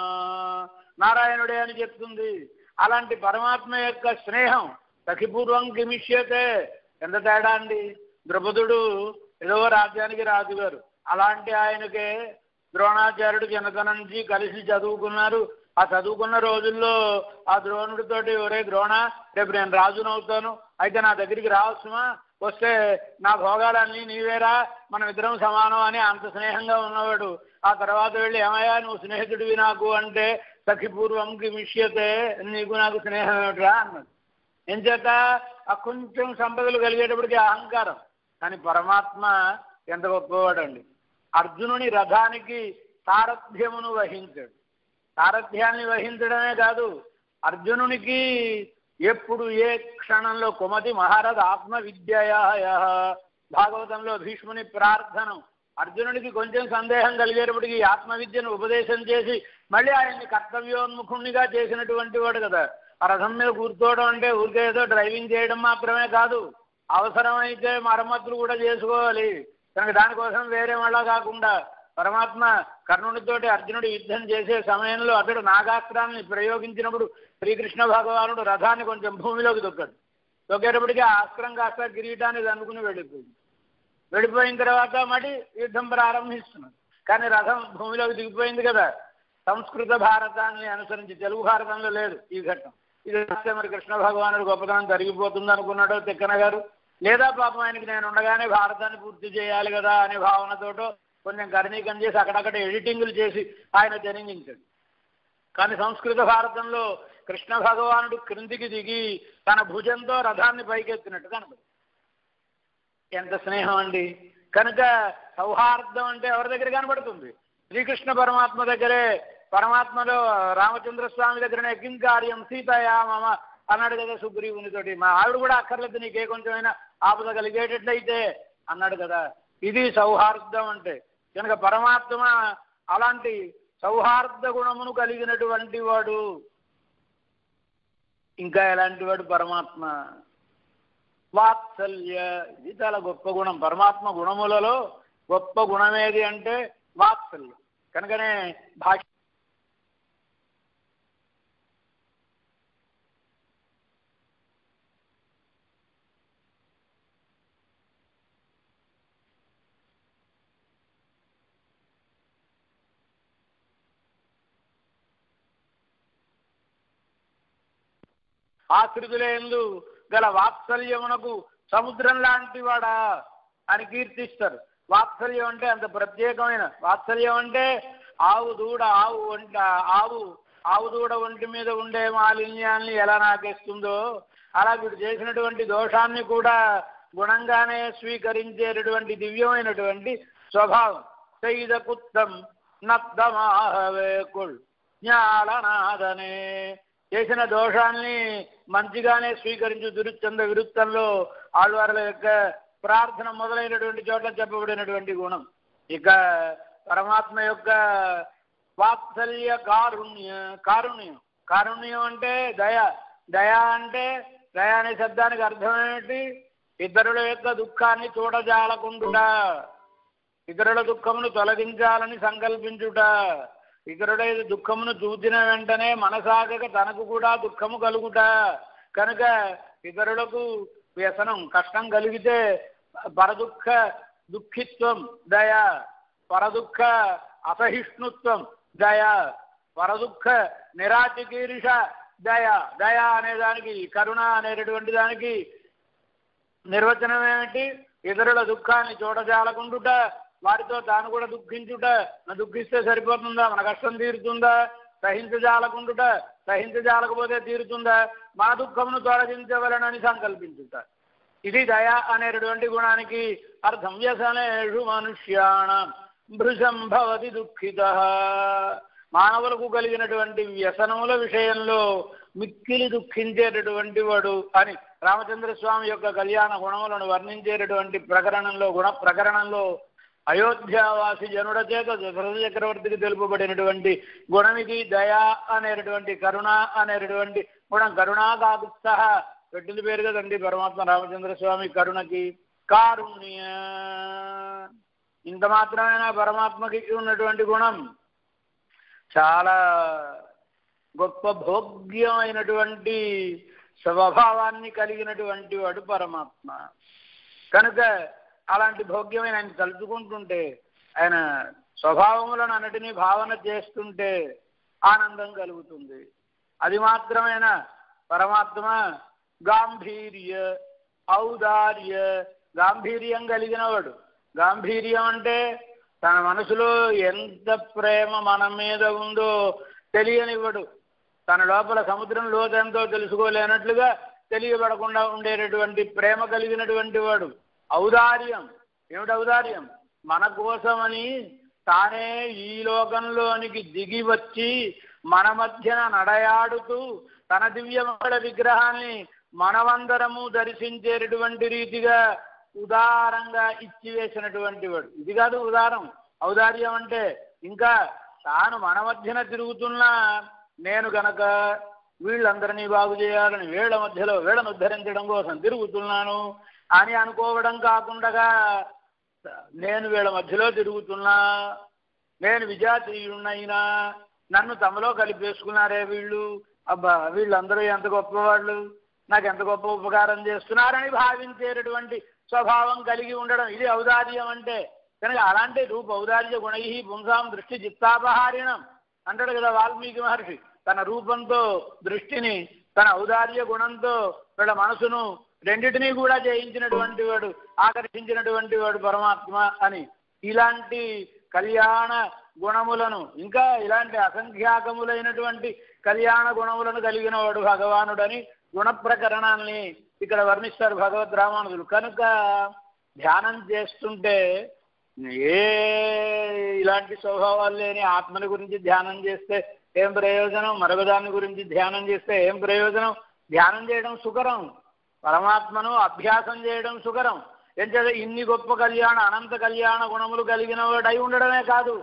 నారాయణుడే అని చెప్తుంది. అలాంటి పరమాత్మ యొక్క స్నేహం సఖిపూర్వం కిమిష్యతే. ఎంత తేడా అండి! ద్రౌపదుడు ఏదో రాజ్యానికి రాజుగారు, అలాంటి ఆయనకే ద్రోణాచార్యుడు చిన్నతనం నుంచి కలిసి చదువుకున్నారు. ఆ చదువుకున్న రోజుల్లో ఆ ద్రోణుడితోటి, ఒరే ద్రోణ, రేపు నేను రాజునవుతాను, అయితే నా దగ్గరికి రావచ్చుమా, వస్తే నా భోగాలన్నీ నీవేరా, మనం ఇద్దరం సమానం అని అంత స్నేహంగా ఉన్నవాడు. ఆ తర్వాత వెళ్ళి ఏమయ్యా నువ్వు స్నేహితుడివి నాకు అంటే, సఖిపూర్వం కిమిష్యతే, నీకు నాకు స్నేహం ఏమిట్రా అన్నాడు. ఏం చేత? ఆ కొంచెం సంపదలు కలిగేటప్పటికి అహంకారం. కానీ పరమాత్మ ఎంత గొప్పవాడండి! అర్జునుని రథానికి సారథ్యమును వహించాడు. సారథ్యాన్ని వహించడమే కాదు, అర్జునునికి ఎప్పుడు ఏ క్షణంలో కుమతి మహారథ ఆత్మ విద్యయాయ, భాగవతంలో భీష్ముని ప్రార్థనం, అర్జునుడికి కొంచెం సందేహం కలిగేటప్పటికి ఆత్మవిద్యను ఉపదేశం చేసి మళ్ళీ ఆయన్ని కర్తవ్యోన్ముఖుణ్ణిగా చేసినటువంటి వాడు కదా. ఆ రథం మీద కూర్చోవడం అంటే ఊరికే ఏదో డ్రైవింగ్ చేయడం మాత్రమే కాదు, అవసరమైతే మరమ్మతులు కూడా చేసుకోవాలి. కనుక దానికోసం వేరే వాళ్ళ కాకుండా పరమాత్మ కర్ణుడితోటి అర్జునుడు యుద్ధం చేసే సమయంలో అతడు నాగాస్త్రాన్ని ప్రయోగించినప్పుడు శ్రీకృష్ణ భగవానుడు రథాన్ని కొంచెం భూమిలోకి తొక్కాడు. తొక్కేటప్పటికీ ఆ అస్త్రం కాస్త కిరీటాన్ని అందుకుని వెళ్ళిపోయిన తర్వాత మళ్ళీ యుద్ధం ప్రారంభిస్తున్నాడు. కానీ రథం భూమిలోకి దిగిపోయింది కదా. సంస్కృత భారతాన్ని అనుసరించి తెలుగు భారతంలో లేదు ఈ ఘట్టం. ఇది వస్తే మరి కృష్ణ భగవానుడు గొప్పతనం తరిగిపోతుంది అనుకున్నాడో తిక్కన గారు, లేదా పాపం ఆయనకి నేను ఉండగానే భారతాన్ని పూర్తి చేయాలి కదా అనే భావనతోటో కొంచెం కర్ణీకం చేసి అక్కడక్కడ ఎడిటింగులు చేసి ఆయన జనించాడు. కానీ సంస్కృత భారతంలో కృష్ణ భగవానుడు క్రిందికి దిగి తన భుజంతో రథాన్ని పైకెత్తినట్టు కనపడు. ఎంత స్నేహం అండి! కనుక సౌహార్దం అంటే ఎవరి దగ్గర కనబడుతుంది? శ్రీకృష్ణ పరమాత్మ దగ్గరే. పరమాత్మలో రామచంద్రస్వామి దగ్గరనే కిం కార్యం సీతయా మమ అన్నాడు కదా సుగ్రీవునితోటి. మా ఆవిడ కూడా అక్కర్లేదు, నీకే కొంచెమైనా ఆపద కలిగేటట్లయితే అన్నాడు కదా. ఇది సౌహార్దం అంటే. కనుక పరమాత్మ అలాంటి సౌహార్ద గుణమును కలిగినటువంటి వాడు. ఇంకా ఎలాంటి వాడు పరమాత్మ? వాత్సల్య, ఇది చాలా గొప్ప గుణం. పరమాత్మ గుణములలో గొప్ప గుణమేది అంటే వాత్సల్యం. కనుకనే భాష్య ఆశ్రితులందు గల వాత్సల్యమునకు సముద్రం లాంటి వాడా అని కీర్తిస్తారు. వాత్సల్యం అంటే అంత ప్రత్యేకమైన వాత్సల్యం. అంటే ఆవు దూడ ఒంటి మీద ఉండే మాలిన్యాన్ని ఎలా నాకేస్తుందో అలా వీడు చేసినటువంటి దోషాన్ని కూడా గుణంగానే స్వీకరించేటటువంటి దివ్యమైనటువంటి స్వభావం. సైదకుత్తం నప్దమాహవేకుల్ జ్ఞాలనాదనే, చేసిన దోషాన్ని మంచిగానే స్వీకరించు. దురుచ్చంద విరుత్తంలో ఆళ్వార్ల యొక్క ప్రార్థన మొదలైనటువంటి చోట్ల చెప్పబడినటువంటి గుణం. ఇక పరమాత్మ యొక్క వాత్సల్య కారుణ్యం అంటే దయ అంటే దయ అనే శబ్దానికి అర్థం ఏమిటి? ఇతరుల యొక్క దుఃఖాన్ని చూడజాలకుండుట, ఇతరుల దుఃఖమును తొలగించాలని సంకల్పించుట, ఇతరుల దుఃఖమును చూచిన వెంటనే మనసాగక తనకు కూడా దుఃఖము కలుగుట. కనుక ఇతరులకు వ్యసనం కష్టం కలిగితే దుఃఖిత్వం దయ, పరదుఃఖ అసహిష్ణుత్వం దయ, పరదుఃఖ నిరాచికీర్ష దయ. దయ అనేదానికి, కరుణ అనేటటువంటి దానికి నిర్వచనం ఏమిటి? ఇతరుల దుఃఖాన్ని చూడజాలకుండుట, వారితో తాను కూడా దుఃఖించుట. దుఃఖిస్తే సరిపోతుందా? మన కష్టం తీరుతుందా? సహించజాలకుండుట, సహించజాలకపోతే తీరుతుందా? మన దుఃఖమును తొలగించవలనని సంకల్పించుట. ఇది దయ అనేటటువంటి గుణానికి అర్థం. వ్యసనేషు మనుష్యాణం భృశం భవతి దుఃఖితః, మానవులకు కలిగినటువంటి వ్యసనముల విషయంలో మిక్కిలి దుఃఖించేటటువంటి వాడు అని రామచంద్రస్వామి యొక్క కళ్యాణ గుణములను వర్ణించేటటువంటి గుణ ప్రకరణంలో అయోధ్యావాసి జనుడ చేత దశరథ చక్రవర్తికి తెలుపబడినటువంటి గుణమిది దయ అనేటటువంటి కరుణ అనేటటువంటి గుణం. కరుణా కాకుత్స పెట్టింది పేరు కదండి పరమాత్మ రామచంద్రస్వామి కరుణకి. కారుణ్య ఇంత మాత్రమేనా పరమాత్మకి ఉన్నటువంటి గుణం? చాలా గొప్ప భోగ్యమైనటువంటి స్వభావాన్ని కలిగినటువంటి వాడు పరమాత్మ. కనుక అలాంటి భోగ్యమైన ఆయన తలుచుకుంటుంటే, ఆయన స్వభావములను అన్నిటినీ భావన చేస్తుంటే ఆనందం కలుగుతుంది. అది మాత్రమేనా పరమాత్మ? గాంభీర్య ఔదార్య గాంభీర్యం కలిగినవాడు. గాంభీర్యం అంటే తన మనసులో ఎంత ప్రేమ మన మీద ఉందో తెలియనివ్వడు. తన లోపల సముద్రం లోతెంతో తెలుసుకోలేనట్లుగా తెలియబడకుండా ఉండేటటువంటి ప్రేమ కలిగినటువంటి వాడు. ఔదార్యం ఏమిటి? ఔదార్యం మన కోసమని తానే ఈ లోకంలోనికి దిగి వచ్చి మన మధ్యన నడయాడుతూ తన దివ్యమంగళ విగ్రహాన్ని మనమందరము దర్శించేటటువంటి రీతిగా ఉదారంగా ఇచ్చివేసినటువంటి వాడు. ఇది కాదు ఉదారం ఔదార్యం అంటే. ఇంకా తాను మన మధ్యన తిరుగుతున్నా నేను గనక వీళ్ళందరినీ బాగు చేయాలని వీళ్ళ మధ్యలో వీళ్ళను ఉద్ధరించడం కోసం తిరుగుతున్నాను అని అనుకోవడం కాకుండా, నేను వీళ్ళ మధ్యలో తిరుగుతున్నా, నేను విజాతీయున్నైనా నన్ను తమలో కలిపేసుకున్నారే వీళ్ళు, అబ్బా వీళ్ళందరూ ఎంత గొప్పవాళ్ళు, నాకు ఎంత గొప్ప ఉపకారం చేస్తున్నారని భావించేటటువంటి స్వభావం కలిగి ఉండడం, ఇది ఔదార్యం అంటే. కనుక అలాంటి రూప ఔదార్య గుణై పుంసాం దృష్టి చిత్తాపహారిణం అంటాడు కదా వాల్మీకి మహర్షి. తన రూపంతో దృష్టిని, తన ఔదార్య గుణంతో వీళ్ళ మనసును రెండింటినీ కూడా జయించినటువంటి వాడు, ఆకర్షించినటువంటి వాడు పరమాత్మ అని. ఇలాంటి కళ్యాణ గుణములను, ఇంకా ఇలాంటి అసంఖ్యాకములైనటువంటి కళ్యాణ గుణములను కలిగిన వాడు భగవానుడని గుణ ప్రకరణాన్ని ఇక్కడ వర్ణిస్తారు భగవద్ రామానుజులు. కనుక ధ్యానం చేస్తుంటే ఇలాంటి స్వభావాలు లేని ఆత్మని గురించి ధ్యానం చేస్తే ఏం ప్రయోజనం? మరొకదాని గురించి ధ్యానం చేస్తే ఏం ప్రయోజనం? ధ్యానం చేయడం సుకరం, పరమాత్మను అభ్యాసం చేయడం సుకరం. ఎంచేత ఇన్ని గొప్ప కళ్యాణ అనంత కళ్యాణ గుణములు కలిగిన వాడు అయి ఉండడమే కాదు,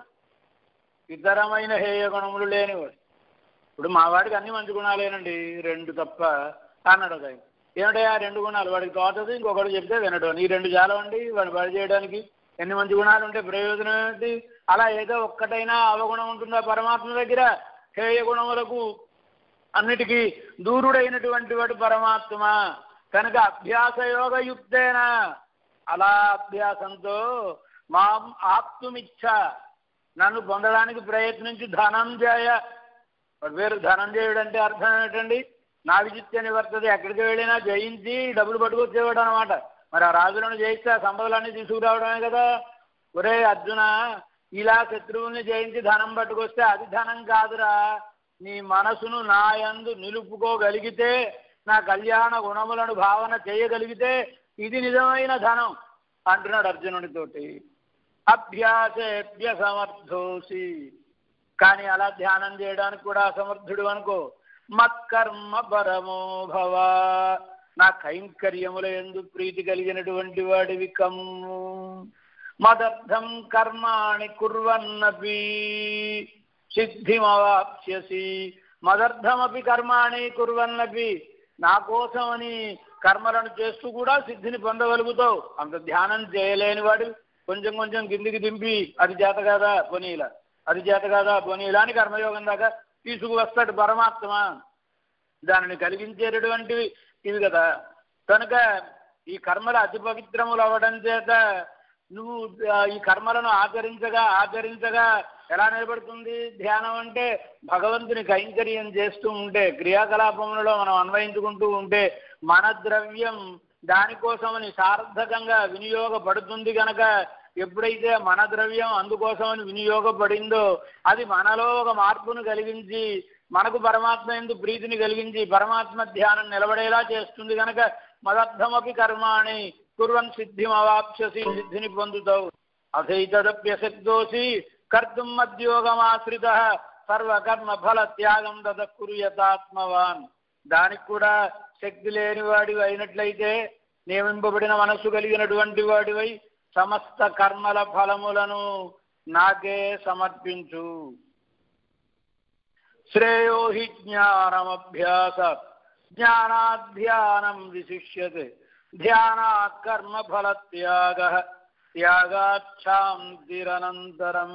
ఇతరమైన హేయ గుణములు లేనివాడు. ఇప్పుడు మా వాడికి అన్ని మంచి గుణాలేనండి, 2 తప్ప అన్నాడు ఆయన. ఏమిటయా 2 గుణాలు? వాడికి తోటది, ఇంకొకటి చెప్తే వినడం. ఈ 2 చాలవండి వాడు పని చేయడానికి. ఎన్ని మంచి గుణాలు ఉంటే ప్రయోజనం ఏంటి? అలా ఏదో ఒక్కటైనా అవగుణం ఉంటుందా పరమాత్మ దగ్గర? హేయ గుణములకు అన్నిటికీ దూరుడైనటువంటి వాడు పరమాత్మ. కనుక అభ్యాసయోగయుక్తేన, అలా అభ్యాసంతో మాం ఆప్తుమిచ్చ, నన్ను పొందడానికి ప్రయత్నించి ధనంజయ. వాడు పేరు ధనంజయుడు అంటే అర్థం ఏమిటండి? నా విజిత్య నివర్తది, ఎక్కడికి వెళ్ళినా జయించి డబ్బులు పట్టుకొచ్చేవాడు అనమాట. మరి ఆ రాజులను జయిస్తే ఆ సంపదలన్నీ తీసుకురావడమే కదా. ఒరే అర్జున, ఇలా శత్రువుల్ని జయించి ధనం పట్టుకొస్తే అది ధనం కాదురా, నీ మనసును నా యందు నిలుపుకోగలిగితే, నా కళ్యాణ గుణములను భావన చేయగలిగితే ఇది నిజమైన ధనం అంటున్నాడు అర్జునుడితోటి. అభ్యాసేభ్య సమర్థోసి, కానీ అలా ధ్యానం చేయడానికి కూడా అసమర్థుడు అనుకో. మత్కర్మ పరమో భవ, నా కైంకర్యముల యందు ప్రీతి కలిగినటువంటి వాడివి కమ్ము. మదర్థం కర్మాణి కుర్వన్నపి సిద్ధిమవాప్స్యసి. మదర్థమపి కర్మాణి కుర్వన్నపి, నా కోసమని కర్మలను చేస్తూ కూడా సిద్ధిని పొందగలుగుతావు. అంత ధ్యానం చేయలేని వాడు కొంచెం కొంచెం కిందికి దింపి అది చేత కాదా పోనీలా, అది చేత కాదా పోనీలా అని కర్మయోగం దాకా తీసుకువస్తాడు పరమాత్మ. దానిని కలిగించేటటువంటివి ఇవి కదా. కనుక ఈ కర్మలు అతి పవిత్రములు అవ్వడం చేత నువ్వు ఈ కర్మలను ఆచరించగా ఎలా నిలబడుతుంది ధ్యానం అంటే? భగవంతుని కైంకర్యం చేస్తూ ఉంటే, క్రియాకలాపములలో మనం అన్వయించుకుంటూ ఉంటే మన ద్రవ్యం దానికోసమని సార్థకంగా వినియోగపడుతుంది. కనుక ఎప్పుడైతే మన ద్రవ్యం అందుకోసమని వినియోగపడిందో అది మనలో ఒక మార్పును కలిగించి, మనకు పరమాత్మ యందు ప్రీతిని కలిగించి పరమాత్మ ధ్యానం నిలబడేలా చేస్తుంది. కనుక మదర్థమపి కర్మాణి కుర్వన్ సిద్ధిమవాప్స్యసి, సిద్ధిని పొందుతావు. అథైతదప్యశక్తోసి కర్తుం మద్యోగమాశ్రితః సర్వకర్మ ఫల త్యాగం తద కుర్యతాత్మవాన్. దానికి కూడా శక్తి లేని వాడివి అయినట్లయితే నియమింపబడిన మనస్సు కలిగినటువంటి వాడివై సమస్త కర్మల ఫలములను నాకే సమర్పించు. శ్రేయో హి జ్ఞానమభ్యాస జ్ఞానాధ్యానం విశిష్యతే ధ్యానాత్ కర్మఫల త్యాగః త్యాగాత్ శాంతిరనంతరం.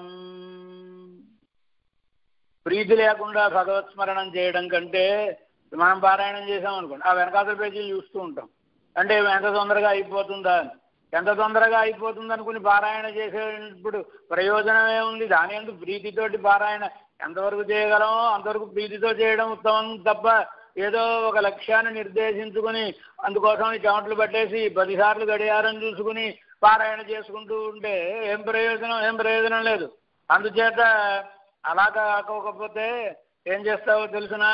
ప్రీతి లేకుండా భగవత్ స్మరణం చేయడం కంటే మనం పారాయణం చేసాం అనుకోండి, ఆ వెనకాతల పేజీలు చూస్తూ ఉంటాం. అంటే ఎంత తొందరగా అయిపోతుందా అని. ఎంత తొందరగా అయిపోతుంది అనుకుని పారాయణ చేసేటప్పుడు ప్రయోజనం ఏముంది? దాని ఎందుకు ప్రీతితోటి పారాయణ ఎంతవరకు చేయగలమో అంతవరకు ప్రీతితో చేయడం ఉత్తమం తప్ప ఏదో ఒక లక్ష్యాన్ని నిర్దేశించుకుని అందుకోసం చెమటలు పట్టేసి 10 సార్లు గడియారం చూసుకుని పారాయణ చేసుకుంటూ ఉంటే ఏం ప్రయోజనం లేదు. అందుచేత అలా కాకపోతే ఏం చేస్తావో తెలుసునా?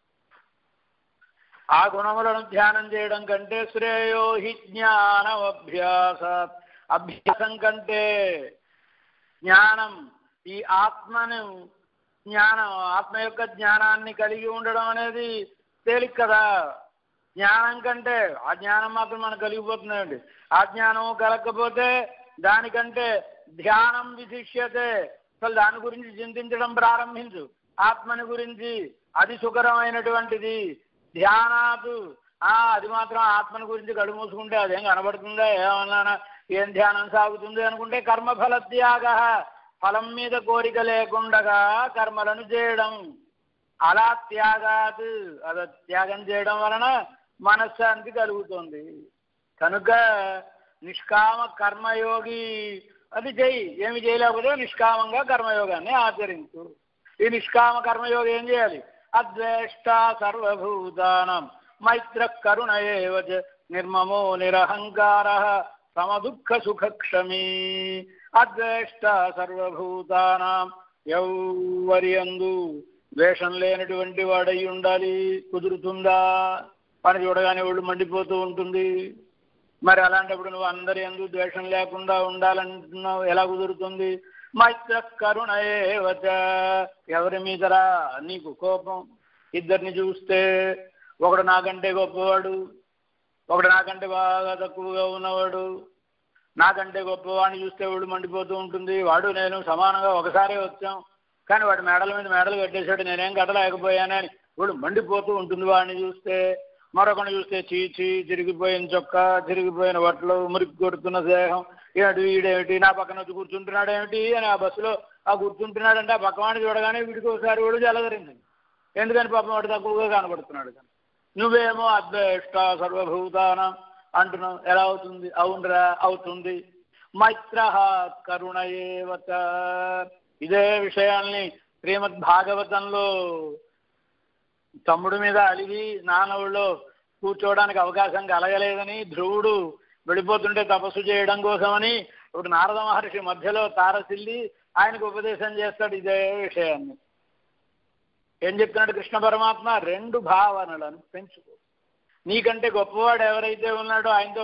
ఆ గుణములను ధ్యానం చేయడం కంటే శ్రేయో హి జ్ఞానమభ్యాస, అభ్యాసం కంటే జ్ఞానం, ఈ ఆత్మను ఆత్మ యొక్క జ్ఞానాన్ని కలిగి ఉండడం అనేది తేలిక కదా. జ్ఞానం కంటే ఆ జ్ఞానం మాత్రం మనకు కలిగిపోతుందండి. ఆ జ్ఞానము కలగకపోతే దానికంటే ధ్యానం విశిష్యతే, అసలు దాని గురించి చింతించడం ప్రారంభించు. ఆత్మని గురించి, అది సుకరమైనటువంటిది. ధ్యానాదు అది మాత్రం ఆత్మని గురించి కడు మూసుకుంటే అదేం కనబడుతుందా? ఏమన్నా ఏం ధ్యానం సాగుతుంది అనుకుంటే కర్మఫల త్యాగ, ఫలం మీద కోరిక లేకుండగా కర్మలను చేయడం. అలా త్యాగాత్, అలా త్యాగం చేయడం వలన మనశ్శాంతి కలుగుతుంది. కనుక నిష్కామ కర్మయోగి అది చెయ్యి. ఏమి చేయలేకపోతే నిష్కామంగా కర్మయోగాన్ని ఆచరించు. ఈ నిష్కామ కర్మయోగి ఏం చేయాలి? అద్వేష్ట సర్వభూతానాం మైత్ర కరుణ ఏవ చ నిర్మమో నిరహంకార సమదుఃఖ సుఖక్షమీ. అద్వేష్ట సర్వభూతానాం, ఎవ్వరి యందు ద్వేషం లేనటువంటి వాడై ఉండాలి. కుదురుతుందా? పని చూడగానే ఒళ్ళు మండిపోతూ ఉంటుంది. మరి అలాంటప్పుడు నువ్వు అందరి యందు ద్వేషం లేకుండా ఉండాలంటున్నావు, ఎలా కుదురుతుంది? మైత్ర కరుణ ఏవ చ, ఎవరి మీదరా నీకు కోపం? ఇద్దరిని చూస్తే ఒకడు నాకంటే గొప్పవాడు, ఒకడు నాకంటే బాగా తక్కువగా ఉన్నవాడు. నాకంటే గొప్పవాడిని చూస్తే ఒళ్ళు మండిపోతూ ఉంటుంది. వాడు నేను సమానంగా ఒకసారే వచ్చాం, కానీ వాడి మెడల మీద మెడలు కట్టేశాడు, నేనేం కట్టలేకపోయానని ఒళ్ళు మండిపోతూ ఉంటుంది వాడిని చూస్తే. మరొకరిని చూస్తే చీచి, చిరిగిపోయిన చొక్కా, చిరిగిపోయిన బట్టలు, మురికి కొడుతున్న దేహం, వీడేమిటి నా పక్కన వచ్చి కూర్చుంటున్నాడు ఏమిటి అని ఆ బస్సులో కూర్చుంటున్నాడంటే ఆ పక్కవాడిని చూడగానే వీడికి ఒకసారి ఒళ్ళు జలధరించింది. ఎందుకని పాపం వాడు తక్కువగా కనబడుతున్నాడు కానీ. నువ్వేమో అద్వేష్ట సర్వభూతానం అంటున్నావు, ఎలా అవుతుంది? అవునరా, అవుతుంది. మైత్ర కరుణ ఏవ చ, ఇదే విషయాల్ని శ్రీమద్ భాగవతంలో తమ్ముడి మీద అలిగి నాన్నవుల్లో కూర్చోవడానికి అవకాశం కలగలేదని ధ్రువుడు వెళ్ళిపోతుంటే తపస్సు చేయడం కోసమని ఇప్పుడు నారద మహర్షి మధ్యలో తారసిల్లి ఆయనకు ఉపదేశం చేస్తాడు ఇదే విషయాన్ని. ఏం చెప్తున్నాడు కృష్ణ పరమాత్మ? 2 భావనలను పెంచుకో. నీకంటే గొప్పవాడు ఎవరైతే ఉన్నాడో ఆయనతో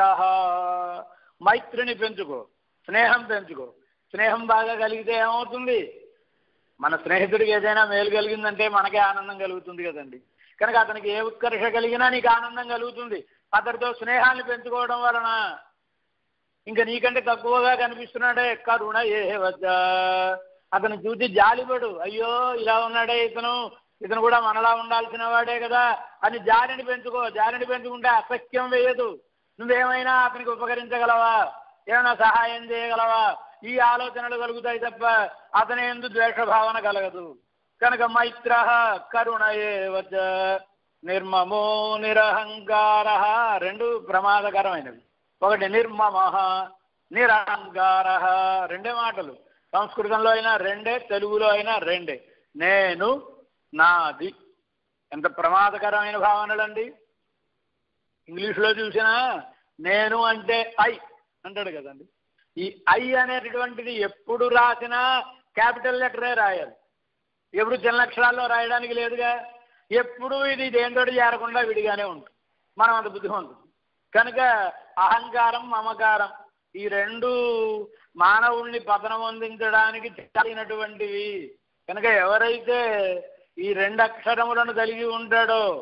మైత్రిని పెంచుకో, స్నేహం పెంచుకో. స్నేహం బాగా కలిగితే ఏమవుతుంది? మన స్నేహితుడికి ఏదైనా మేలు కలిగిందంటే మనకే ఆనందం కలుగుతుంది కదండి. కనుక అతనికి ఏ ఉత్కర్ష కలిగినా నీకు ఆనందం కలుగుతుంది. అతడితో స్నేహాన్ని పెంచుకోవడం వలన ఇంకా నీకంటే తక్కువగా కనిపిస్తున్నాడే కరుణ ఏవ చ, అతను చూసి జాలిపడు. అయ్యో ఇలా ఉన్నాడే ఇతను కూడా మనలా ఉండాల్సిన వాడే కదా అని జాలిని పెంచుకో. జాలిని పెంచుకుంటే అసఖ్యం వేయదు. నువ్వేమైనా అతనికి ఉపకరించగలవా? ఏమైనా సహాయం చేయగలవా? ఈ ఆలోచనలు కలుగుతాయి తప్ప అతని యందు ద్వేషభావన కలగదు. కనుక మైత్ర కరుణ ఏవ చ నిర్మమో నిరహంకార, 2 ప్రమాదకరమైనవి. ఒకటి నిర్మమ, నిరహంకార, 2 మాటలు. సంస్కృతంలో అయినా 2, తెలుగులో అయినా 2. నేను, నాది, ఎంత ప్రమాదకరమైన భావనలండి. ఇంగ్లీష్లో చూసినా నేను అంటే ఐ అంటాడు కదండి. ఈ ఐ అనేటటువంటిది ఎప్పుడు రాసినా క్యాపిటల్ లెటరే రాయాలి. ఎప్పుడు చిన్న అక్షరాల్లో రాయడానికి లేదుగా. ఎప్పుడు ఇది దేంతో చేరకుండా విడిగానే ఉంటుంది. మనం అంత బుద్ధిమంతుడు కనుక అహంకారం, మమకారం ఈ 2 మానవుణ్ణి పతనం అందించడానికి చాలినటువంటివి. కనుక ఎవరైతే ఈ 2 అక్షరములను కలిగి ఉంటాడో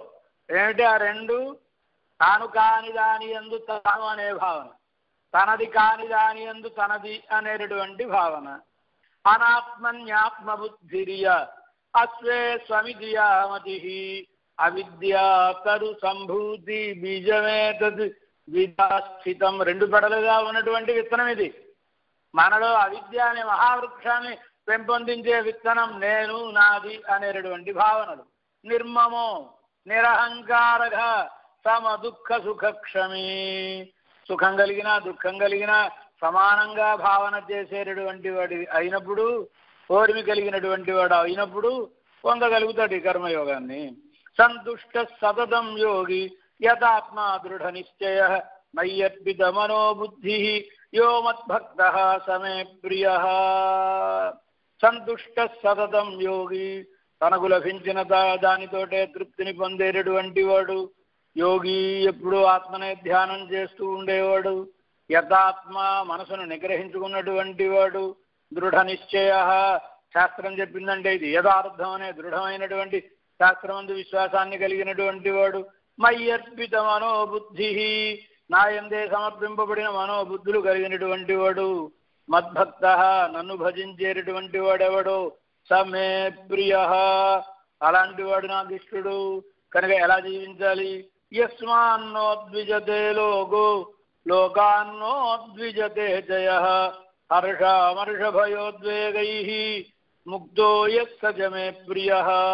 ఏమిటి ఆ రెండు? తాను కాని దాని యందు తాను అనే భావన, తనది కాని దాని యందు తనది అనేటటువంటి భావన. అనాత్మన్యాత్మ బుద్ధిరియ అస్వే స్వమిదియామతి అవిద్యా తరు సంభూతి బీజమేతద్ విధాస్థితం. రెండు పడలుగా ఉన్నటువంటి విత్తనం ఇది. మనలో అవిద్య అనే మహావృక్షాన్ని పెంపొందించే విత్తనం నేను, నాది అనేటటువంటి భావనలు. నిర్మమో నిరహంకారగ సమ దుఃఖ సుఖక్షమీ. సుఖం కలిగినా దుఃఖం కలిగినా సమానంగా భావన చేసేటటువంటి వాడి అయినప్పుడు, ఓర్మి కలిగినటువంటి వాడు అయినప్పుడు పొందగలుగుతాడు ఈ కర్మయోగాన్ని. సంతుష్ట సతతం యోగి యథాత్మా దృఢ నిశ్చయ మయ్యర్పిత మనోబుద్ధి యో మద్భక్త సమే ప్రియ. సంతుష్ట సతతం యోగి, తనకు లభించిన దానితోటే తృప్తిని పొందేటటువంటి వాడు. యోగి ఎప్పుడూ ఆత్మనే ధ్యానం చేస్తూ ఉండేవాడు. యథాత్మ, మనసును నిగ్రహించుకున్నటువంటి వాడు. దృఢ నిశ్చయ, శాస్త్రం చెప్పిందంటే ఇది యథార్థం అనే దృఢమైనటువంటి శాస్త్రమందు విశ్వాసాన్ని కలిగినటువంటి వాడు. మయ్యర్పిత మనోబుద్ధి, నా యందే సమర్పింపబడిన మనోబుద్ధులు కలిగినటువంటి వాడు. మద్భక్త, నన్ను భజించేటటువంటి వాడెవడో సమే ప్రియ, అలాంటి వాడు నాకు ఇష్టడు. కనుక ఎలా జీవించాలి? యస్మాన్నోద్విజతే లోకో లోకాన్నోద్విజతే జయ హర్షామర్షభయోద్వేగై ముక్తో యస్సజమే ప్రియ.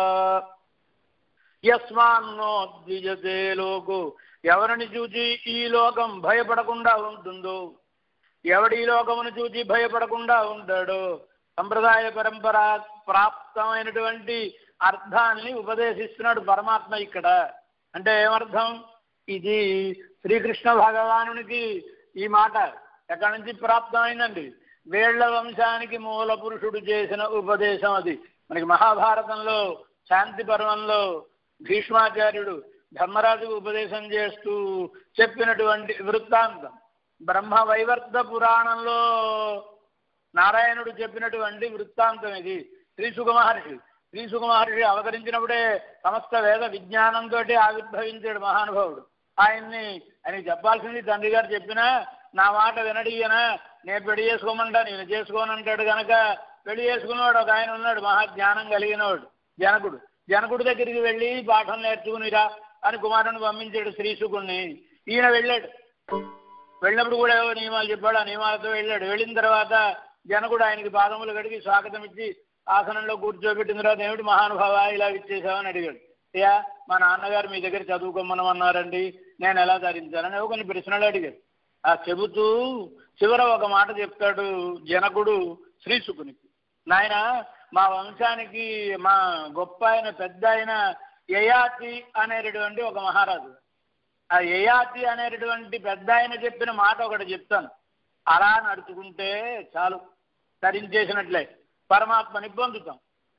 యస్మాన్నోద్విజతే లోకో, ఎవరిని చూచి ఈ లోకం భయపడకుండా ఉంటుందో, ఎవడి ఈ లోకమును చూచి భయపడకుండా ఉంటాడో, సంప్రదాయ పరంపర ప్రాప్తమైనటువంటి అర్థాన్ని ఉపదేశిస్తున్నాడు పరమాత్మ ఇక్కడ. అంటే ఏమర్థం? ఇది శ్రీకృష్ణ భగవానునికి ఈ మాట ఎక్కడి నుంచి ప్రాప్తమైందండి? వేళ్ల వంశానికి మూల పురుషుడు చేసిన ఉపదేశం అది. మనకి మహాభారతంలో శాంతి పర్వంలో భీష్మాచార్యుడు ధర్మరాజుకు ఉపదేశం చేస్తూ చెప్పినటువంటి వృత్తాంతం. బ్రహ్మ వైవర్త పురాణంలో నారాయణుడు చెప్పినటువంటి వృత్తాంతం ఇది. శ్రీశుక మహర్షి అవతరించినప్పుడే సమస్త వేద విజ్ఞానంతో ఆవిర్భవించాడు మహానుభావుడు. ఆయనకి చెప్పాల్సింది తండ్రి గారు చెప్పినా నా మాట వినడియనా, నేను పెళ్లి చేసుకోమంటా, నేను చేసుకోనంటాడు. కనుక పెళ్లి చేసుకున్నవాడు ఒక ఆయన ఉన్నాడు, మహాజ్ఞానం కలిగినవాడు, జనకుడు దగ్గరికి వెళ్ళి పాఠం నేర్చుకునిరా అని కుమారుని పంపించాడు శ్రీశుకుణ్ణి. ఈయన వెళ్ళాడు. వెళ్ళినప్పుడు కూడా ఏవో నియమాలు చెప్పాడు, ఆ నియమాలతో వెళ్ళాడు. వెళ్ళిన తర్వాత జనకుడు ఆయనకి పాదములు కడిగి స్వాగతం ఇచ్చి ఆసనంలో కూర్చోబెట్టిన తర్వాత ఏమిటి మహానుభావ ఇలా ఇచ్చేసామని అడిగాడు. అయ్యా, మా నాన్నగారు మీ దగ్గర చదువుకోమన్నారండి, నేను ఎలా ధరించాలని కొన్ని ప్రశ్నలు అడిగాడు. ఆ చెబుతూ చివర ఒక మాట చెప్తాడు జనకుడు శ్రీశుకునికి. నాయన, మా వంశానికి మా గొప్ప ఆయన పెద్ద ఆయన యయాతి అనేటటువంటి ఒక మహారాజు. ఆ యయాతి అనేటటువంటి పెద్ద ఆయన చెప్పిన మాట ఒకటి చెప్తాను. అలా నడుచుకుంటే చాలు, తరించేసినట్లే పరమాత్మని పొందుతాం.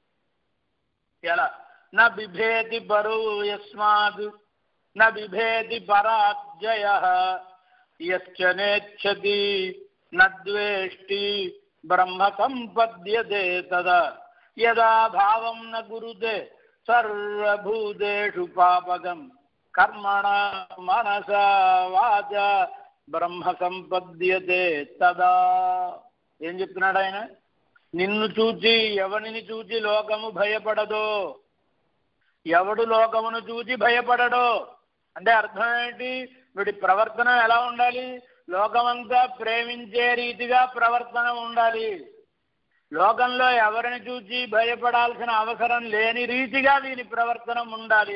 ఎలా? నా బిభేది పరో యస్మాద్ నా బిభేది పరాజయ యశ్చనేచ్ఛతి నద్వేష్టి బ్రహ్మ సంపద్యతే తదా యదా భావం న గురుతే సర్వభూతేషు పాపకం కర్మణ మనసా వాచ బ్రహ్మ సంపద్యతే తదా. ఏం చెప్తున్నాడు ఆయన? నిన్ను చూచి ఎవరిని చూచి లోకము భయపడదో, ఎవడు లోకమును చూచి భయపడడో అంటే అర్థం ఏంటి? వీడి ప్రవర్తన ఎలా ఉండాలి? లోకమంతా ప్రేమించే రీతిగా ప్రవర్తన ఉండాలి. లోకంలో ఎవరిని చూచి భయపడాల్సిన అవసరం లేని రీతిగా వీని ప్రవర్తన ఉండాలి.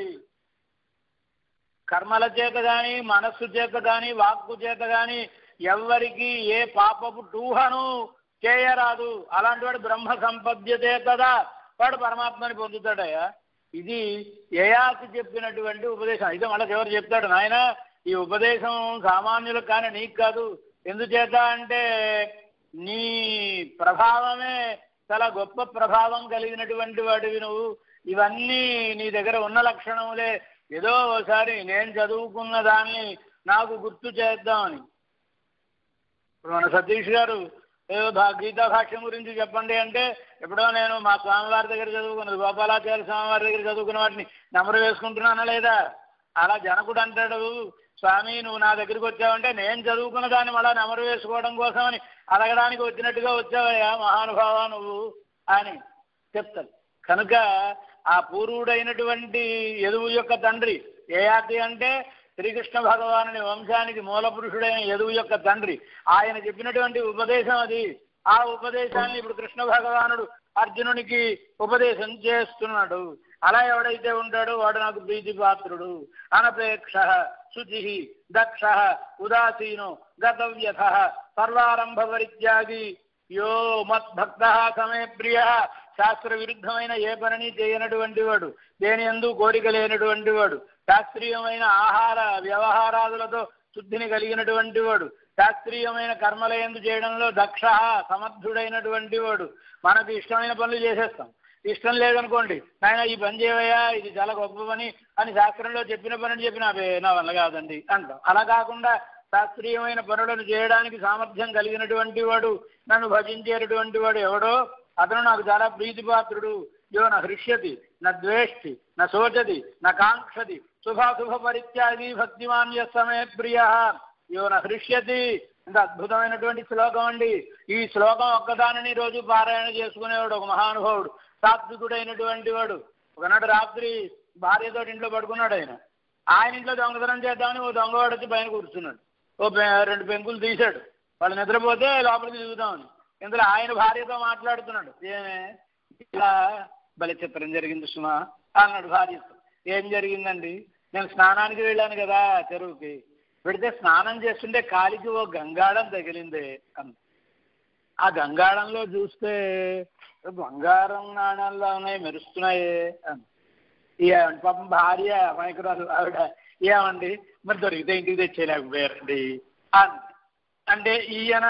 కర్మల చేత కానీ, మనస్సు చేత కానీ, వాక్కు చేత కానీ ఎవ్వరికి ఏ పాపపు టూహను చేయరాదు. అలాంటి వాడు బ్రహ్మ సంపద్యతే కదా, వాడు పరమాత్మని పొందుతాడయ్యా. ఇది యయాతి చెప్పినటువంటి ఉపదేశం. అయితే మళ్ళీ ఎవరు చెప్తాడు, నాయన ఈ ఉపదేశం సామాన్యులకు కానీ నీకు కాదు. ఎందుచేత అంటే నీ ప్రభావమే చాలా గొప్ప ప్రభావం కలిగినటువంటి వాడివి నువ్వు. ఇవన్నీ నీ దగ్గర ఉన్న లక్షణములే. ఏదో ఒకసారి నేను చదువుకున్న దాన్ని నాకు గుర్తు చేద్దామని. ఇప్పుడు మన సతీష్ గారు ఏదో గీతా భాష్యం గురించి చెప్పండి అంటే ఎప్పుడో నేను మా స్వామివారి దగ్గర చదువుకున్నది, గోపాలాచార్య స్వామివారి దగ్గర చదువుకున్న వాటిని నెమరు వేసుకుంటున్నానా లేదా? అలా జనకుడు అంటాడు, స్వామి నువ్వు నా దగ్గరికి వచ్చావంటే నేను చదువుకున్న దాన్ని మళ్ళా నెమరు వేసుకోవడం కోసమని అడగడానికి వచ్చినట్టుగా వచ్చావయ్యా మహానుభావా నువ్వు అని చెప్తాడు. కనుక ఆ పూర్వుడైనటువంటి యదువు యొక్క తండ్రి యయాతి అంటే శ్రీకృష్ణ భగవానుని వంశానికి మూల పురుషుడైన యదువు యొక్క తండ్రి. ఆయన చెప్పినటువంటి ఉపదేశం అది. ఆ ఉపదేశాన్ని ఇప్పుడు కృష్ణ భగవానుడు అర్జునునికి ఉపదేశం చేస్తున్నాడు. అలా ఎవడైతే ఉంటాడో వాడు నాకు ప్రీతిపాత్రుడు. అనపేక్ష శుచి దక్ష ఉదాసీనో గతవ్యథ సర్వారంభ పరిత్యాగి యో మద్భక్త సమే ప్రియ. శాస్త్ర విరుద్ధమైన ఏ పనిని చేయనటువంటి వాడు, దేని యందు కోరిక లేనటువంటి వాడు, శాస్త్రీయమైన ఆహార వ్యవహారాదులతో శుద్ధిని కలిగినటువంటి వాడు, శాస్త్రీయమైన కర్మల యందు చేయడంలో దక్ష సమర్థుడైనటువంటి వాడు. మనకు ఇష్టమైన పనులు చేసేస్తాం. ఇష్టం లేదనుకోండి, నాయన ఈ పని చేయవయ్యా ఇది చాలా గొప్ప పని అని శాస్త్రంలో చెప్పిన పని చెప్పినా నా వల్ల కాదండి అంటాం. అలా కాకుండా శాస్త్రీయమైన పనులను చేయడానికి సామర్థ్యం కలిగినటువంటి వాడు, నన్ను భజించేటటువంటి వాడు ఎవడో అతను నాకు చాలా ప్రీతిపాత్రుడు. యో న హృష్యతి న ద్వేష్టి న శోచతి న కాంక్షతి శుభాశుభ పరిత్యాగి భక్తిమాన్య సమే ప్రియ. యో న హృష్యతి ఇంత అద్భుతమైనటువంటి శ్లోకం అండి. ఈ శ్లోకం ఒక్కదానిని రోజు పారాయణ చేసుకునేవాడు ఒక మహానుభావుడు, సాత్వికుడైనటువంటి వాడు. ఒకనాడు రాత్రి భార్యతో ఇంట్లో పడుకున్నాడు. ఆయన ఇంట్లో దొంగతనం చేద్దామని ఓ దొంగవాడు వచ్చి పైన కూర్చున్నాడు. ఓ 2 పెంకులు తీశాడు. వాళ్ళు నిద్రపోతే లోపలికి దిగుదామని. ఇందులో ఆయన భార్యతో మాట్లాడుతున్నాడు. ఏమే ఇలా బలి చిత్రం జరిగింది సుమా అన్నాడు భార్యతో. ఏం జరిగిందండి? నేను స్నానానికి వెళ్ళాను కదా చెరువుకి, పెడితే స్నానం చేస్తుంటే కాలికి ఓ గంగాళం తగిలింది అన్న. ఆ గంగాళంలో చూస్తే బంగారం నాణాల్లో ఉన్నాయి, మెరుస్తున్నాయే అన్న. ఏమండి పాపం భార్య మైకురాలు ఆవిడ, ఏమండి మరి దొరికితే ఇంటికి తెచ్చేయలేకపోయారండి అన్న. అంటే ఈయన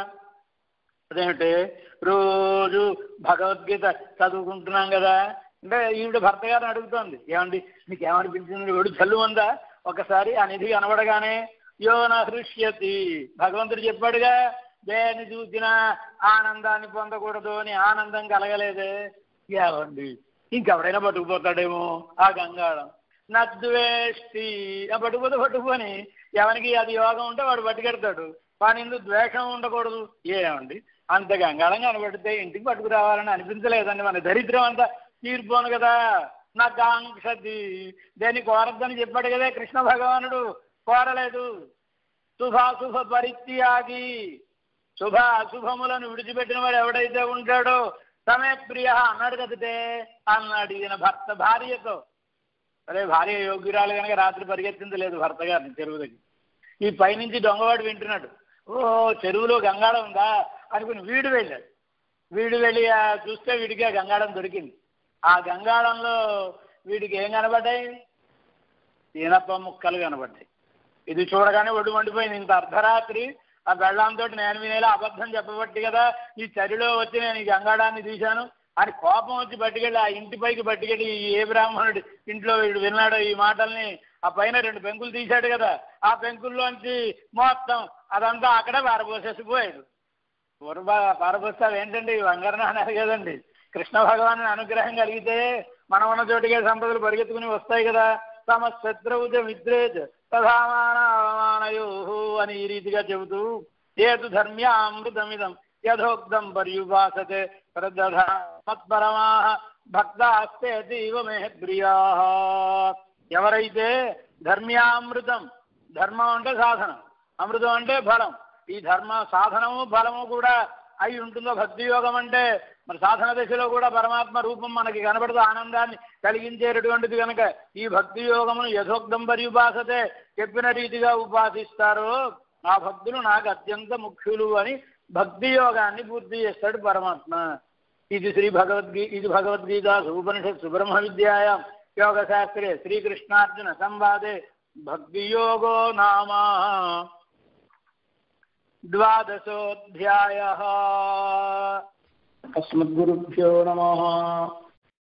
అదేమిటి రోజు భగవద్గీత చదువుకుంటున్నాం కదా అంటే ఈవిడ భర్త గారిని అడుగుతోంది, ఏమండి నీకేమనిపించింది? వేడు చల్లు ఉందా ఒకసారి ఆ నిధి కనబడగానే? యో నా హృష్యతి, భగవంతుడు చెప్పాడుగా దేని చూసినా ఆనందాన్ని పొందకూడదు అని. ఆనందం కలగలేదే. ఏమండి ఇంకెవడైనా పట్టుకుపోతాడేమో ఆ గంగాళం. నద్వేష్టి పట్టుకుపోని ఎవరికి అది యోగం ఉంటే వాడు పట్టుకెడతాడు. వాని ఇందుకు ద్వేషం ఉండకూడదు. ఏమండి అంత గంగాళం కనబడితే ఇంటికి పట్టుకురావాలని అనిపించలేదండి. మన దరిద్రం అంతా తీర్పోను కదా. నా కాంక్షతి, దేన్ని కోరద్దని చెప్పాడు కదా కృష్ణ భగవానుడు, కోరలేదు. శుభాశుభ పరిత్యాగి, శుభ అశుభములను విడిచిపెట్టిన వాడు ఎవడైతే ఉంటాడో సమే ప్రియ అన్నాడు కదటే అన్నాడు ఈయన భర్త భార్యతో. అరే భార్య యోగ్యురాలు కనుక రాత్రి పరిగెత్తించలేదు భర్త గారిని చెరువు దగ్గర. ఈ పైనుంచి దొంగవాడు వింటున్నాడు. ఓ చెరువులో గంగాళం ఉందా అనుకుని వీడు వెళ్ళాడు. వీడు వెళ్ళి చూస్తే వీడికి ఆ గంగాళం దొరికింది. ఆ గంగాళంలో వీడికి ఏం కనబడ్డాయి? ఈనప్ప ముక్కలు కనబడ్డాయి. ఇది చూడగానే ఒడ్డు మండిపోయింది. ఇంత అర్ధరాత్రి ఆ బెళ్ళంతో నేను వినేలా అబద్ధం చెప్పబట్టి కదా ఈ చరిలో వచ్చి నేను ఈ గంగాళాన్ని తీశాను అని కోపం వచ్చి పట్టుకెళ్ళి ఆ ఇంటి పైకి పట్టుకెళ్ళి ఏ బ్రాహ్మణుడు ఇంట్లో వీడు విన్నాడో ఈ మాటల్ని ఆ పైన 2 పెంకులు తీశాడు కదా, ఆ పెంకుల్లోంచి మొత్తం అదంతా అక్కడే పారబోసేసిపోయాడు. పారబోస్తావు ఏంటండి? వంగరణ అన్నారు కదండి. కృష్ణ భగవాను అనుగ్రహం కలిగితే మనం ఉన్న చోటికే సంపదలు పరిగెత్తుకుని వస్తాయి కదా. తమ శత్రువుజ మిత్రేజ్ తథామానయో అని ఈ రీతిగా చెబుతూ ఏతు ధర్మ్యామృతమిదం యథోక్తం పర్యుపాసతే ప్రదధ మత్పరమా భక్తాస్తే అతీవ మే ప్రియా. ఎవరైతే ధర్మ్యామృతం, ధర్మం అంటే సాధనం, అమృతం అంటే ఫలం, ఈ ధర్మ సాధనము ఫలము కూడా అయి ఉంటుందో భక్తి యోగం అంటే మరి సాధన దశలో కూడా పరమాత్మ రూపం మనకి కనబడుతూ ఆనందాన్ని కలిగించేటటువంటిది కనుక ఈ భక్తి యోగమును యథోక్తం పర్యుపాసతే చెప్పిన రీతిగా ఉపాసిస్తారో ఆ భక్తులు నాకు అత్యంత ముఖ్యులు అని భక్తి యోగాన్ని పూర్తి చేస్తాడు పరమాత్మ. ఇది భగవద్గీత ఉపనిషత్సు బ్రహ్మ విద్యాయాం యోగశాస్త్రే శ్రీకృష్ణార్జున సంవాదే భక్తి యోగో నామ 12ోऽధ్యాయः. అస్మద్గురుభ్యో నమః.